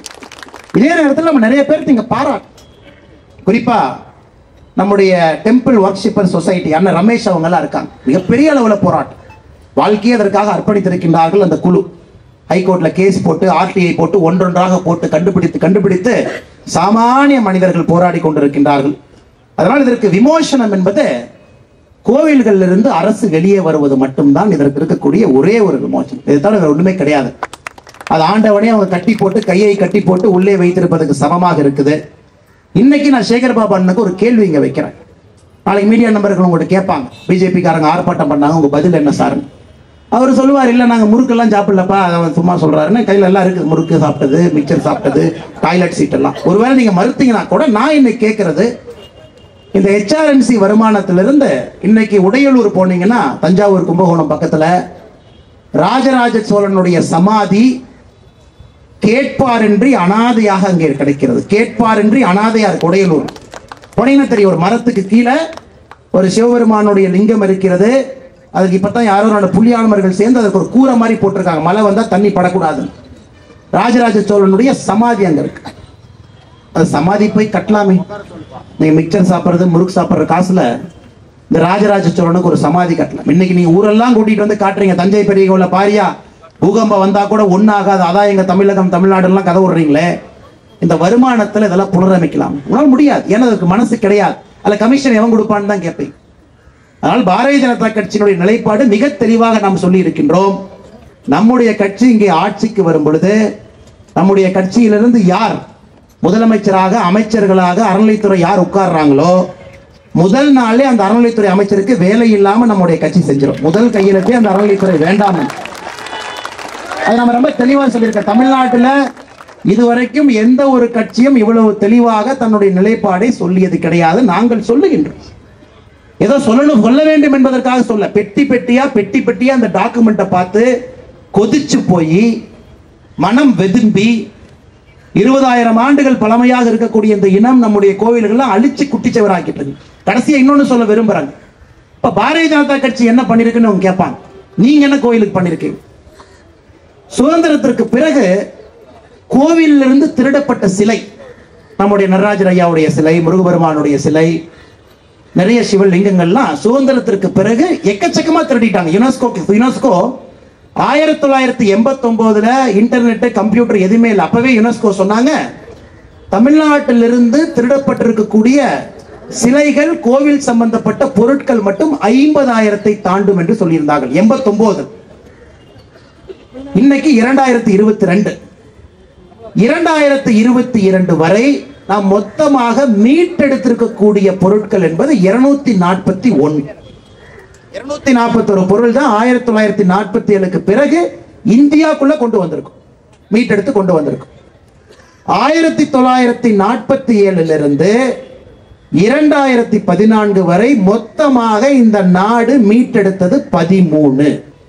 S1: இதே நேரத்தில் நம்ம நிறைய பேர் நீங்க பாராட்டு, குறிப்பா நம்முடைய டெம்பிள் ஒர்க்ஷிப்பர் சொசைட்டி அண்ணன் ரமேஷ் அவங்க எல்லாம் இருக்காங்க. மிகப்பெரிய அளவில் போராட்டம், வாழ்க்கையை அதற்காக அர்ப்பணித்திருக்கின்றார்கள். அந்த குழு ஹைகோர்ட்ல கேஸ் போட்டு ஆர்டிஐ போட்டு ஒன்றொன்றாக போட்டு கண்டுபிடித்து கண்டுபிடித்து சாமானிய மனிதர்கள் போராடி கொண்டிருக்கின்றார்கள். அதனால் இதற்கு விமோசனம் என்பது கோவில்கள் இருந்து அரசு வெளியே வருவது மட்டும்தான் இதற்கு இருக்கக்கூடிய ஒரே ஒரு விமோசனம். இதை தவிர ஒண்ணுமே கிடையாது. அது ஆண்டவனே அவங்க கட்டி போட்டு கையை கட்டி போட்டு உள்ளே வைத்திருப்பதற்கு சமமாக இருக்குது. இன்னைக்கு நான் சேகர் பாபு அண்ணனுக்கு ஒரு கேள்வி இங்க வைக்கிறேன். நாளைக்கு மீடியா நம்பர்கள் உங்கள்கிட்ட கேட்பாங்க, பிஜேபி காரங்க ஆர்ப்பாட்டம் பண்ணாங்க, உங்க பதில் என்ன சார்? அவர் சொல்லுவார், இல்லை நாங்கள் முறுக்கெல்லாம் சாப்பிடலப்பா, அவன் சும்மா சொல்றாருன்னு. கையில் எல்லாம் இருக்குது, முறுக்கு சாப்பிட்டது, மிக்சர் சாப்பிட்டது, டாய்லெட் சீட் எல்லாம். ஒருவேளை நீங்க மறுத்தீங்கன்னா கூட நான் இன்னைக்கு கேட்கறது, இந்த ஹெச்ஆர்என்சி வருமானத்திலிருந்து இன்னைக்கு உடையலூர் போனீங்கன்னா தஞ்சாவூர் கும்பகோணம் பக்கத்துல ராஜராஜ சோழனுடைய சமாதி கேட்பாரின்றி அனாதையாக அங்கே கிடைக்கிறது. கேட்பாரின்றி அனாதையா இருக்கு உடையலூர். போனீங்கன்னா தெரியும், ஒரு மரத்துக்கு கீழே ஒரு சிவபெருமானுடைய லிங்கம் இருக்கிறது. அதுக்கு இப்பதான் யாரோ புலியாளர்கள் சேர்ந்து அதுக்கு ஒரு கூரை மாதிரி போட்டிருக்காங்க, மழை வந்தா தண்ணி படக்கூடாது. ராஜராஜ சோழனுடைய சமாதி அங்க இருக்கு. அது சமாதி போய் கட்டலாமே. நீங்க மிக்சர் சாப்பிட்றது முறுக்கு சாப்பிட்ற காசுல இந்த ராஜராஜ சோழனுக்கு ஒரு சமாதி கட்டலாம். இன்னைக்கு நீங்க ஊரெல்லாம் கூட்டிட்டு வந்து காட்டுறீங்க, தஞ்சை பெரிய கோயில பாரியா பூகம்பம் வந்தா கூட ஒன்னும் ஆகாது, அதான் எங்க தமிழகம் தமிழ்நாடு எல்லாம் கதை விடுறீங்களே. இந்த வருமானத்துல இதெல்லாம் புனரமைக்கலாம். உங்களால் முடியாது, ஏன்னா அதுக்கு மனசு கிடையாது. அதுல கமிஷன் எவன் கொடுப்பான்னு தான் கேட்பீங்க. அதனால் பாரதிய ஜனதா கட்சியினுடைய நிலைப்பாடு மிக தெளிவாக நாம் சொல்லி இருக்கின்றோம். நம்முடைய கட்சி இங்கே ஆட்சிக்கு வரும் பொழுது நம்முடைய கட்சியிலிருந்து யார் முதலமைச்சராக அமைச்சர்களாக அறநிலைத்துறை யார் உட்கார்றாங்களோ முதல் நாளே அந்த அறநிலைத்துறை அமைச்சருக்கு வேலை இல்லாம நம்முடைய கட்சி செஞ்சிடும். முதல் கையிலே அந்த அறநிலைத்துறை வேண்டாம். அது நம்ம ரொம்ப தெளிவா சொல்லியிருக்க. தமிழ்நாட்டில் இதுவரைக்கும் எந்த ஒரு கட்சியும் இவ்வளவு தெளிவாக தன்னுடைய நிலைப்பாடை சொல்லியது கிடையாது. நாங்கள் சொல்லுகின்றோம், ஏதோ சொல்லணும் சொல்ல வேண்டும் என்பதற்காக சொல்ல. பெட்டி பெட்டியா பெட்டி பெட்டியா அந்த டாக்குமெண்ட்டை பார்த்து கொதிச்சு போய் மனம் வெதும்பி இருபதாயிரம் ஆண்டுகள் பழமையாக இருக்கக்கூடிய இந்த இனம் நம்முடைய கோவில்கள்லாம் அழிச்சு குட்டிச்சவராக்கிட்டது. கடைசியா இன்னொன்னு சொல்ல விரும்புறாங்க. இப்ப பாரதிய ஜனதா கட்சி என்ன பண்ணிருக்குன்னு அவங்க கேட்பாங்க, நீங்க என்ன கோவிலுக்கு பண்ணிருக்கீங்க? சுதந்திரத்திற்கு பிறகு கோவிலிருந்து திருடப்பட்ட சிலை, நம்முடைய நடராஜர் ஐயாவுடைய சிலை, முருகபெருமானுடைய சிலை, நிறைய சிவலிங்கங்கள்லாம் சுதந்திரத்திற்கு பிறகு எக்கச்சக்கமா திருடிட்டாங்க. யுனெஸ்கோ யுனெஸ்கோ ஆயிரத்தி தொள்ளாயிரத்தி எண்பத்தி ஒன்பதுல இன்டர்நெட் கம்ப்யூட்டர் எதுவுமே இல்லை. அப்பவே யுனெஸ்கோ சொன்னாங்க, தமிழ்நாட்டிலிருந்து திருடப்பட்டிருக்கக்கூடிய சிலைகள் கோவில் சம்பந்தப்பட்ட பொருட்கள் மட்டும் ஐம்பதாயிரத்தை தாண்டும் என்று சொல்லியிருந்தார்கள் எண்பத்தி ஒன்பது. இன்னைக்கு இரண்டாயிரத்தி இருபத்தி ரெண்டு இரண்டாயிரத்தி இருபத்தி இரண்டு வரை நாம் மொத்தமாக மீட்டெடுத்திருக்கக்கூடிய பொருட்கள் என்பது இருநூத்தி நாற்பத்தி ஒன்னு இருநூத்தி நாற்பத்தி ஒரு பொருள் தான் ஆயிரத்தி தொள்ளாயிரத்தி நாற்பத்தி ஏழுக்கு பிறகு இந்தியாக்குள்ள கொண்டு வந்திருக்கும், மீட்டெடுத்து கொண்டு வந்திருக்கும். ஆயிரத்தி தொள்ளாயிரத்தி நாற்பத்தி ஏழுல இருந்து இரண்டாயிரத்தி பதினான்கு வரை மொத்தமாக இந்த நாடு மீட்டெடுத்தது பதிமூணு.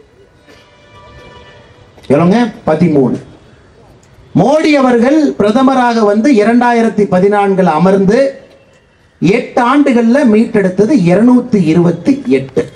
S1: பதிமூணு. மோடி அவர்கள் பிரதமராக வந்து இரண்டாயிரத்தி பதினான்கில் அமர்ந்து எட்டு ஆண்டுகள்ல மீட்டெடுத்தது இருநூத்தி இருபத்தி எட்டு.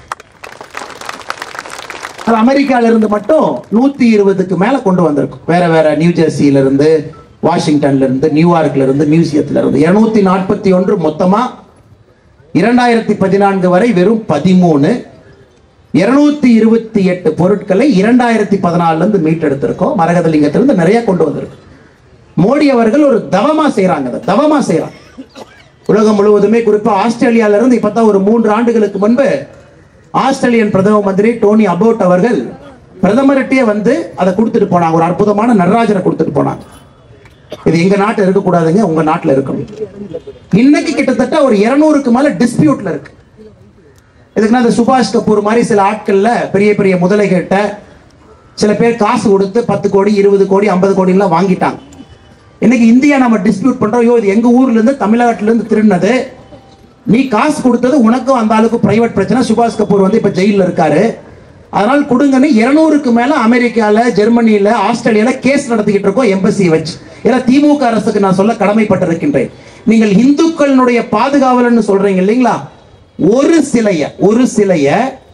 S1: அமெரிக்கால இருந்து மட்டும் நூத்தி இருபதுக்கு மேல கொண்டு வந்திருக்கும். வேற வேற நியூ ஜெர்சியில இருந்து, வாஷிங்டன்ல இருந்து, நியூயார்க்ல இருந்து, மியூசியத்துல இருந்து இருநூத்தி நாற்பத்தி ஒன்று மொத்தமா. இரண்டாயிரத்தி பதினான்கு வரை வெறும் பதிமூணு. இருநூத்தி இருபத்தி எட்டு பொருட்களை இரண்டாயிரத்தி பதினாலுல இருந்து மீட்டெடுத்திருக்கோம். மரகதலிங்கத்திலிருந்து நிறைய கொண்டு வந்திருக்கோம். மோடி அவர்கள் ஒரு தவமா செய்யறாங்க, தவமா செய்யறாங்க. உலகம் முழுவதுமே, குறிப்பா ஆஸ்திரேலியால இருந்து இப்பதான் ஒரு மூன்று ஆண்டுகளுக்கு முன்பு ஆஸ்திரேலியன் பிரதம மந்திரி டோனி அபோட் அவர்கள் பிரதமர்கிட்டே வந்து அதை கொடுத்துட்டு போனாங்க. ஒரு அற்புதமான நடராஜரை கொடுத்துட்டு போனாங்க. இது எங்க நாட்டில் இருக்கக்கூடாதுங்க, உங்க நாட்டில் இருக்கணும். இன்னைக்கு கிட்டத்தட்ட ஒரு இருநூறுக்கு மேல டிஸ்பியூட்ல இருக்கு. இதுக்குன்னா இந்த சுபாஷ் கபூர் மாதிரி சில ஆட்கள்ல பெரிய பெரிய முதலைகிட்ட சில பேர் காசு கொடுத்து பத்து கோடி இருபது கோடி ஐம்பது கோடி எல்லாம் வாங்கிட்டாங்க. இன்னைக்கு இந்தியா நம்ம டிஸ்பியூட் பண்றோம், ஐயோ இது எங்க ஊர்ல இருந்து தமிழ்நாட்டில இருந்து திருடினது, நீ காசு கொடுத்தது உனக்கும் அந்த ஆளுக்கு பிரைவேட் பிரச்சனை. சுபாஷ் கபூர் வந்து இப்ப ஜெயில இருக்காரு, அதனால கொடுங்கன்னு இருநூறுக்கு மேல அமெரிக்கால, ஜெர்மனியில, ஆஸ்திரேலியால கேஸ் நடத்திக்கிட்டு இருக்கோம் எம்பசியை வச்சு. ஏன்னா திமுக அரசுக்கு நான் சொல்ல கடமைப்பட்டிருக்கின்றேன். நீங்கள் இந்துக்களுடைய பாதுகாவலன்னு சொல்றீங்க இல்லைங்களா, ஒரு சிலைய ஒரு சிலைய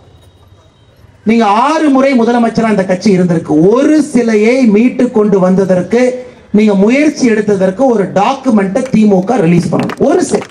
S1: நீங்க ஆறு முறை முதலமைச்சரா இந்த கட்சி இருந்திருக்கு. ஒரு சிலையை மீட்டு கொண்டு வந்ததற்கு நீங்க முயற்சி எடுத்ததற்கு ஒரு டாக்குமெண்ட்டை திமுக ரிலீஸ் பண்ணணும். ஒரு சிலை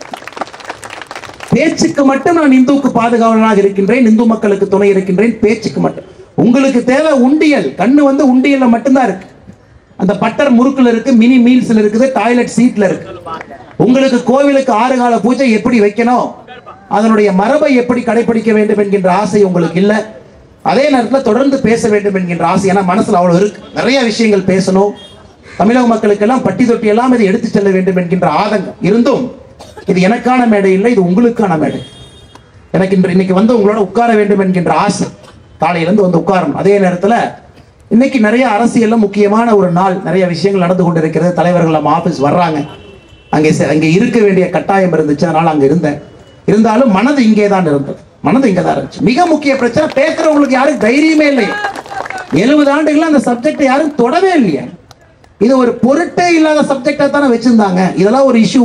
S1: பேச்சுக்கு மட்டும் நான் இந்துக்கு பாதுகாவலனாக இருக்கின்றேன், இந்து மக்களுக்கு துணை இருக்கின்றேன், பேச்சுக்கு மட்டும். உங்களுக்கு தேவை உண்டியல், கண்ணு வந்து உண்டியல்ல மட்டும்தான் இருக்கு. அந்த பட்டர் முறுக்குல இருக்கு, மினி மீல்ஸ்ல இருக்குது, டாய்லெட் சீட்ல இருக்கு. உங்களுக்கு கோவிலுக்கு ஆறு கால பூஜை எப்படி வைக்கணும், அதனுடைய மரபை எப்படி கடைபிடிக்க வேண்டும் என்கின்ற ஆசை உங்களுக்கு இல்ல. அதே நேரத்தில் தொடர்ந்து பேச வேண்டும் என்கின்ற ஆசை, ஏன்னா மனசுல அவ்வளவு இருக்கு, நிறைய விஷயங்கள் பேசணும், தமிழக மக்களுக்கு எல்லாம் பட்டி தொட்டி எல்லாம் இதை எடுத்து செல்ல வேண்டும் என்கின்ற ஆதங்கம் இருந்தும் இது எனக்கான மேடை இல்லை, இது உங்களுக்கான மேடை. எனக்கு இன்று இன்னைக்கு வந்து உங்களோட உட்கார வேண்டும் என்கின்ற ஆசை, காலையிலிருந்து வந்து உட்காரணும். அதே நேரத்தில் இன்னைக்கு நிறைய அரசியல்ல முக்கியமான ஒரு நாள், நிறைய விஷயங்கள் நடந்து கொண்டு இருக்கிறது. தலைவர்கள் நம்ம ஆபீஸ் வர்றாங்க, அங்கே அங்கே இருக்க வேண்டிய கட்டாயம் இருந்துச்சு, அதனால அங்க இருந்தேன். இருந்தாலும் மனது இங்கே தான் இருந்தது, மனது இங்கே தான் இருந்துச்சு. மிக முக்கிய பிரச்சனை, பேசுறவங்களுக்கு யாரும் தைரியமே இல்லை. எழுபது ஆண்டுகள் அந்த சப்ஜெக்ட் யாரும் தொடவே இல்லையா. இது ஒரு பொருட்டே இல்லாத சப்ஜெக்டா தானே வச்சிருந்தாங்க. இதெல்லாம் ஒரு இஷ்யூவா?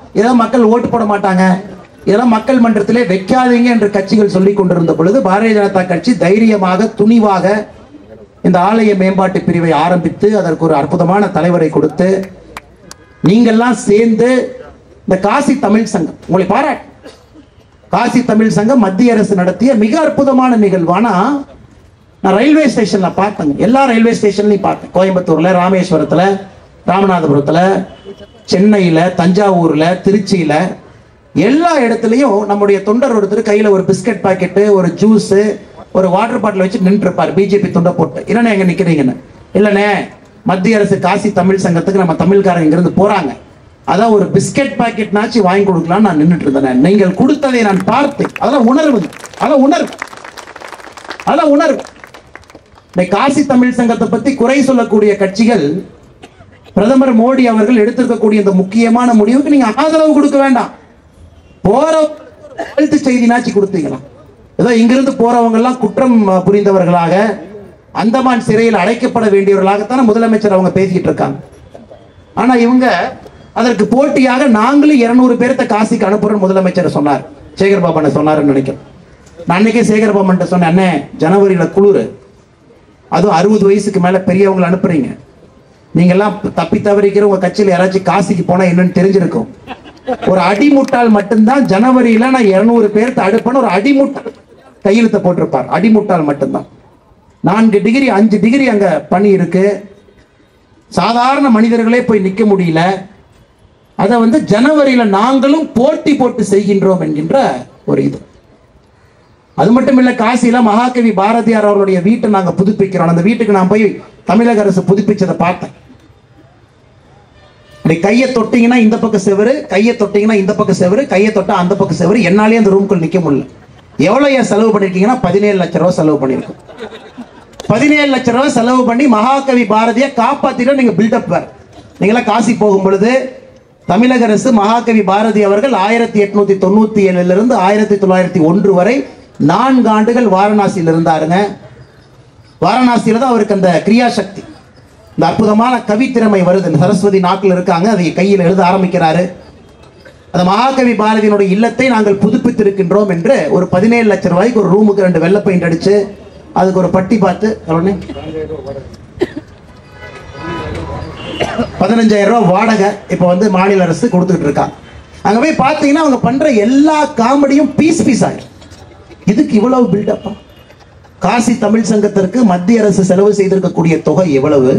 S1: இதெல்லாம் மக்கள் ஓட்டு போட மாட்டாங்க, இதெல்லாம் மக்கள் மன்றத்திலே வைக்காதீங்க என்று கட்சிகள் சொல்லிக் கொண்டிருந்த பொழுது பாரதிய ஜனதா கட்சி தைரியமாக துணிவாக இந்த ஆலய மேம்பாட்டு பிரிவை ஆரம்பித்து அதற்கு ஒரு அற்புதமான தலைவரை கொடுத்து நீங்கள்லாம் சேர்ந்து இந்த காசி தமிழ் சங்கம், உங்களை பாராட்டு, காசி தமிழ் சங்கம் மத்திய அரசு நடத்திய மிக அற்புதமான நிகழ்வானா நான் ரயில்வே ஸ்டேஷன்ல பார்த்தேங்க. எல்லா ரயில்வே ஸ்டேஷன்லையும் பார்த்தேன். கோயம்புத்தூர்ல, ராமேஸ்வரத்துல, ராமநாதபுரத்துல, சென்னையில, தஞ்சாவூர்ல, திருச்சியில, எல்லா இடத்துலையும் நம்முடைய தொண்டர் ஒருத்தர் கையில ஒரு பிஸ்கட் பாக்கெட்டு, ஒரு ஜூஸ், ஒரு வாட்டர் பாட்டில் வச்சு நின்று இருப்பார். பிஜேபி தொண்டை போட்டு, இல்லைண்ணே எங்க நிக்கிறீங்கன்னு. இல்லைண்ணே மத்திய அரசு காசி தமிழ் சங்கத்துக்கு நம்ம தமிழ்காரங்க இங்கிருந்து போறாங்க, அதான் ஒரு பிஸ்கட் பாக்கெட்னாச்சு வாங்கி கொடுக்கலாம் நான் நின்றுட்டு இருந்தேன். நீங்கள் கொடுத்ததை நான் பார்த்தேன். அதெல்லாம் உணர்வு, அதெல்லாம் உணர்வு, அதெல்லாம் உணர்வு. இந்த காசி தமிழ் சங்கத்தை பத்தி குறை சொல்லக்கூடிய கட்சிகள் பிரதமர் மோடி அவர்கள் எடுத்திருக்கக்கூடிய இந்த முக்கியமான முடிவுக்கு நீங்க ஆதரவு கொடுக்க வேண்டாம். போற எழுத்து செய்தினாச்சு கொடுத்தீங்களா? ஏதோ இங்கிருந்து போறவங்க எல்லாம் குற்றம் புரிந்தவர்களாக அந்தமான் சிறையில் அடைக்கப்பட வேண்டியவர்களாகத்தான முதலமைச்சர் அவங்க பேசிக்கிட்டு இருக்காங்க. ஆனா இவங்க அதற்கு போட்டியாக நாங்களும் இருநூறு பேர்த்த காசிக்கு அனுப்புறோம் முதலமைச்சர் சொன்னார். சேகர் பாபா சொன்னாருன்னு நினைக்கிறேன். நான் அன்னைக்கே சேகர் பாபா சொன்னேன், அண்ணே ஜனவரியில குளிர், அதுவும் அறுபது வயசுக்கு மேல பெரியவங்களை அனுப்புறீங்க, நீங்க எல்லாம் தப்பி தவறிக்கிற உங்க கட்சியில் யாராச்சும் காசிக்கு போனா என்னன்னு தெரிஞ்சிருக்கும். ஒரு அடிமுட்டால் மட்டும்தான் ஜனவரியில நான் இருநூறு பேர்த்த அடுப்பேன்னு ஒரு அடிமுட்டால் கையெழுத்த போட்டிருப்பார். அடிமுட்டால் மட்டும்தான். நான்கு டிகிரி அஞ்சு டிகிரி அங்க பனி இருக்கு, சாதாரண மனிதர்களே போய் நிக்க முடியல. அதை வந்து ஜனவரியில நாங்களும் போட்டி போட்டு செய்கின்றோம் என்கின்ற ஒரு இது. அது மட்டும் இல்ல, காசியில மகாகவி பாரதியார் அவர்களுடைய வீட்டை நாங்க புதுப்பிக்கிறோம். அந்த வீட்டுக்கு நான் போய் தமிழக அரசு புதுப்பிச்சதை பார்த்தேன். கையை தொட்டீங்கன்னா இந்த பக்கம் செவரு, கையை தொட்டீங்கன்னா இந்த பக்கம் செவரு, கையை தொட்டா அந்த பக்கம் செவரு. என்னாலே அந்த ரூம்குள்ள நிக்க முடியல. எவ்வளவு செலவு பண்ணிருக்கீங்கன்னா பதினேழு லட்சம் ரூபாய் செலவு பண்ணிருக்கோம். பதினேழு லட்சம் ரூபாய் செலவு பண்ணி மகாகவி பாரதியை காப்பாத்திட்டு நீங்க பில்டப் வேற. நீங்களா காசி போகும் பொழுது தமிழக அரசு மகாகவி பாரதி அவர்கள் ஆயிரத்தி எட்நூத்தி தொண்ணூத்தி ஏழுல இருந்து ஆயிரத்தி தொள்ளாயிரத்தி ஒன்று வரை நான்கு ஆண்டுகள் வாரணாசியில் இருந்தாருங்க. வாரணாசியில தான் அவருக்கு அந்த கிரியா சக்தி, இந்த அற்புதமான கவித்திறமை வருது. சரஸ்வதி நாட்டில் இருக்காங்க, அதை கையில் எழுத ஆரம்பிக்கிறாரு. அந்த மகாகவி பாரதியினுடைய இல்லத்தை நாங்கள் புதுப்பித்திருக்கின்றோம் என்று ஒரு பதினேழு லட்சம் ரூபாய்க்கு ஒரு ரூமுக்கு ரெண்டு வெள்ளை பெயிண்ட் அடிச்சு அதுக்கு ஒரு பட்டி பார்த்து பதினஞ்சாயிரம் ரூபாய் வாடகை இப்ப வந்து மாநில அரசு கொடுத்துட்டு இருக்காங்க. அங்க போய் பார்த்தீங்கன்னா அவங்க பண்ற எல்லா காமெடியும் பீஸ் பீஸ் ஆகும். இதுக்கு இவ்வளவு பில்டப்பா? காசி தமிழ் சங்கத்திற்கு மத்திய அரசு செலவு செய்திருக்கக்கூடிய தொகை எவ்வளவு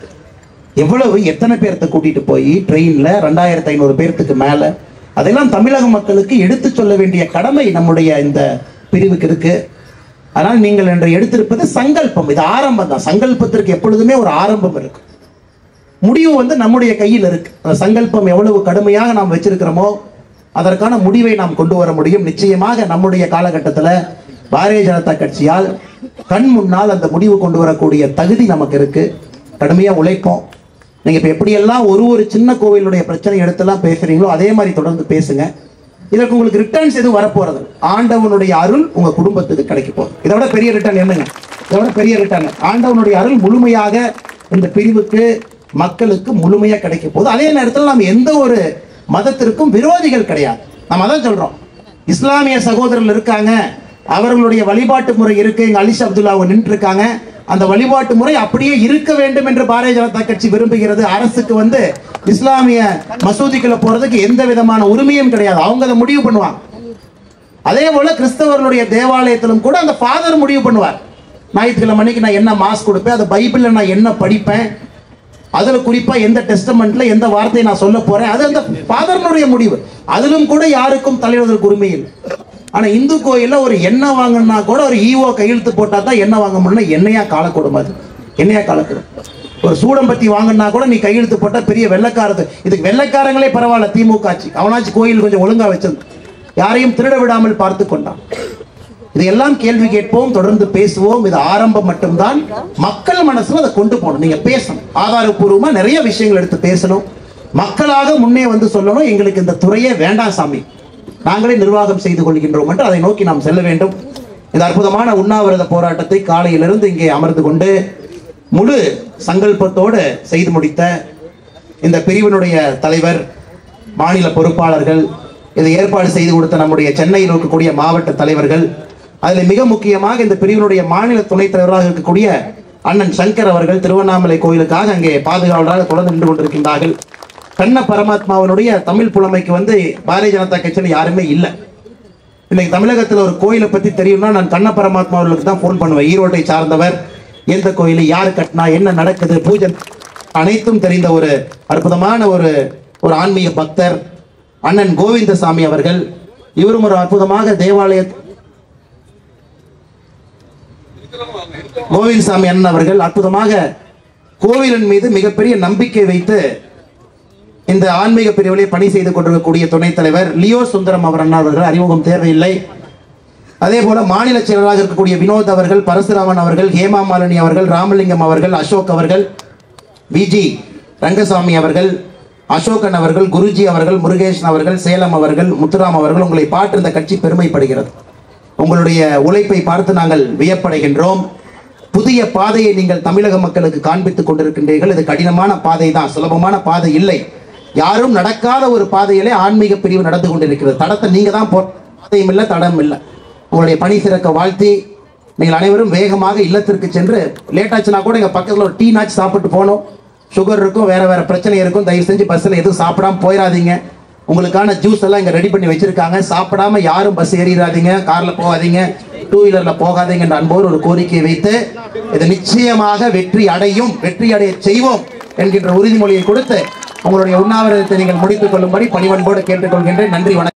S1: எவ்வளவு எத்தனை பேர்த்த கூட்டிட்டு போய் ட்ரெயின்ல ரெண்டாயிரத்தி ஐநூறு பேர்த்துக்கு மேல, அதெல்லாம் தமிழக மக்களுக்கு எடுத்து சொல்ல வேண்டிய கடமை நம்முடைய இந்த பிரிவுக்கு இருக்கு. ஆனால் நீங்கள் என்று எடுத்திருப்பது சங்கல்பம். இது ஆரம்பம் தான். சங்கல்பத்திற்கு எப்பொழுதுமே ஒரு ஆரம்பம் இருக்கு, முடிவு வந்து நம்முடைய கையில் இருக்கு. அந்த சங்கல்பம் எவ்வளவு கடுமையாக நாம் வச்சிருக்கிறோமோ அதற்கான முடிவை நாம் கொண்டு வர முடியும். நிச்சயமாக நம்முடைய காலகட்டத்தில் பாரதிய ஜனதா கட்சியால் கண் முன்னால் அந்த முடிவு கொண்டு வரக்கூடிய தகுதி நமக்கு இருக்கு. கடுமையா உழைப்போம். நீங்க இப்ப எப்படியெல்லாம் ஒரு ஒரு சின்ன கோவிலுடைய பிரச்சனை எடுத்தெல்லாம் பேசுறீங்களோ அதே மாதிரி தொடர்ந்து பேசுங்க. இதற்கு உங்களுக்கு ரிட்டர்ன்ஸ் எதுவும் வரப்போறது, ஆண்டவனுடைய அருள் உங்க குடும்பத்துக்கு கிடைக்க போகுது. இதை விட பெரிய ரிட்டர்ன் என்னங்க? இதை விட பெரிய ரிட்டர்ன் ஆண்டவனுடைய அருள் முழுமையாக இந்த பிரிவுக்கு மக்களுக்கு முழுமையா கிடைக்க போகுது. அதே நேரத்தில் நாம் எந்த ஒரு மதத்திற்கும் விரோதிகள் கிடையாது. நம்ம அதான் சொல்றோம். இஸ்லாமிய சகோதரர்கள் இருக்காங்க, அவர்களுடைய வழிபாட்டு முறை இருக்கு. எங்க அலிஷா அப்துல்லா அவங்க நின்று இருக்காங்க. அந்த வழிபாட்டு முறை அப்படியே இருக்க வேண்டும் என்று பாரதிய ஜனதா கட்சி விரும்புகிறது. அரசுக்கு வந்து இஸ்லாமிய மசூதிக்குள்ள போறதுக்கு எந்த விதமான உரிமையும் கிடையாது. அவங்க அதை முடிவு பண்ணுவாங்க. அதே போல கிறிஸ்தவர்களுடைய தேவாலயத்திலும் கூட அந்த ஃபாதர் முடிவு பண்ணுவார். ஞாயிற்றுக்கிழமை மணிக்கு நான் என்ன மாஸ் கொடுப்பேன், அது பைபிள்ல நான் என்ன படிப்பேன், அதுல குறிப்பா எந்த டெஸ்டமெண்ட்ல எந்த வார்த்தையை நான் சொல்ல போறேன், அது அந்த ஃபாதர்னுடைய முடிவு. அதிலும் கூட யாருக்கும் தலையிடுவதற்கு உரிமை இல்லை. ஆனா இந்து கோயில்ல ஒரு எண்ணெய் வாங்கினா கூட ஒரு ஈவோ கையெழுத்து போட்டா தான் எண்ணெய் வாங்க முடியும். என்னையா காலக்கூடும், அது என்னையா காலக்கூடும். ஒரு சூடம்பத்தி வாங்கினா கூட நீ கையெழுத்து போட்டா பெரிய வெள்ளைக்காரது. இதுக்கு வெள்ளைக்காரங்களே பரவாயில்ல, திமுக ஆட்சி அவனாச்சு கோயில் கொஞ்சம் ஒழுங்கா வச்சது, யாரையும் திருட விடாமல் பார்த்து கொண்டான். இதையெல்லாம் கேள்வி கேட்போம், தொடர்ந்து பேசுவோம். இது ஆரம்பம் மட்டும்தான். மக்கள் மனசுல அதை கொண்டு போகணும். நீங்க பேசணும், ஆதாரப்பூர்வமா நிறைய விஷயங்கள் எடுத்து பேசணும். மக்களாக முன்னே வந்து சொல்லணும், எங்களுக்கு இந்த துறையே வேண்டாம் சாமி, நாங்களே நிர்வாகம் செய்து கொள்கின்றோம் என்று அதை நோக்கி நாம் செல்ல வேண்டும். இந்த அற்புதமான உண்ணாவிரத போராட்டத்தை காலையிலிருந்து இங்கே அமர்ந்து கொண்டு முழு சங்கல்பத்தோடு செய்து முடித்த இந்த பிரிவினுடைய தலைவர் மாநில பொறுப்பாளர்கள், இதை ஏற்பாடு செய்து கொடுத்த நம்முடைய சென்னையில் இருக்கக்கூடிய மாவட்ட தலைவர்கள், அதில் மிக முக்கியமாக இந்த பிரிவினுடைய மாநில துணைத் தலைவராக இருக்கக்கூடிய அண்ணன் சங்கர் அவர்கள் திருவண்ணாமலை கோயிலுக்காக அங்கே பாதுகாவலராக தொடர்ந்து நின்று கொண்டிருக்கின்றார்கள். கண்ண பரமாத்மாவனுடைய தமிழ் புலமைக்கு வந்து பாரதிய ஜனதா கட்சியில் யாருமே இல்லை. இன்னைக்கு தமிழகத்தில் ஒரு கோயிலை பத்தி தெரியும்னா நான் கண்ண பரமாத்மா அவர்களுக்கு தான் போன் பண்ணுவேன். ஈரோட்டை சார்ந்தவர், எந்த கோயில், யாரு கட்டினா, என்ன நடக்குது, பூஜை அனைத்தும் தெரிந்த ஒரு அற்புதமான ஒரு ஒரு ஆன்மீக பக்தர் அண்ணன் கோவிந்தசாமி அவர்கள். இவரும் ஒரு அற்புதமாக தேவாலய கோவிந்தசாமி அண்ணன் அவர்கள் அற்புதமாக கோவிலின் மீது மிகப்பெரிய நம்பிக்கை வைத்து இந்த ஆன்மீக பிரிவிலே பணி செய்து கொண்டிருக்கக்கூடிய துணைத் தலைவர் லியோ சுந்தரம் அவர் அண்ணா அவர்கள், அறிமுகம் தேவையில்லை. அதே போல மாநில செயலராக இருக்கக்கூடிய வினோத் அவர்கள், பரசுராமன் அவர்கள், ஹேமா மாலினி அவர்கள், ராமலிங்கம் அவர்கள், அசோக் அவர்கள், விஜி ரங்கசாமி அவர்கள், அசோகன் அவர்கள், குருஜி அவர்கள், முருகேசன் அவர்கள், சேலம் அவர்கள், முத்துராம் அவர்கள், உங்களை பார்த்து இந்த கட்சி பெருமைப்படுகிறது. உங்களுடைய உழைப்பை பார்த்து நாங்கள் வியப்படைகின்றோம். புதிய பாதையை நீங்கள் தமிழக மக்களுக்கு காண்பித்துக் கொண்டிருக்கின்றீர்கள். இது கடினமான பாதை தான், சுலபமான பாதை இல்லை. யாரும் நடக்காத ஒரு பாதையிலே ஆன்மீக பிரிவு நடந்து கொண்டிருக்கிறது. தடத்தை நீங்க தான் போ, பாதையும் இல்லை, தடம் இல்லை. உங்களுடைய பணி சிறக்க வாழ்த்தி நீங்கள் அனைவரும் வேகமாக இல்லத்திற்கு சென்று, லேட்டாச்சுன்னா கூட எங்க பக்கத்தில் ஒரு டீ நாச்சு சாப்பிட்டு போகணும். சுகர் இருக்கும், வேற வேற பிரச்சனை இருக்கும். தயவு செஞ்சு பஸ்ஸில் எதுவும் சாப்பிடாம போயிடாதீங்க. உங்களுக்கான ஜூஸ் எல்லாம் இங்க ரெடி பண்ணி வச்சிருக்காங்க. சாப்பிடாம யாரும் பஸ் ஏறிடாதீங்க, கார்ல போகாதீங்க, டூ வீலர்ல போகாதீங்க என்ற அன்போடு ஒரு கோரிக்கையை வைத்து இது நிச்சயமாக வெற்றி அடையும், வெற்றி அடைய செய்வோம் என்கின்ற உறுதிமொழியை கொடுத்து உங்களுடைய உண்ணாவிரதத்தை நீங்கள் முடித்துக் கொள்ளும்படி பணிவன்போடு கேட்டுக்கொள்கின்றேன். நன்றி, வணக்கம்.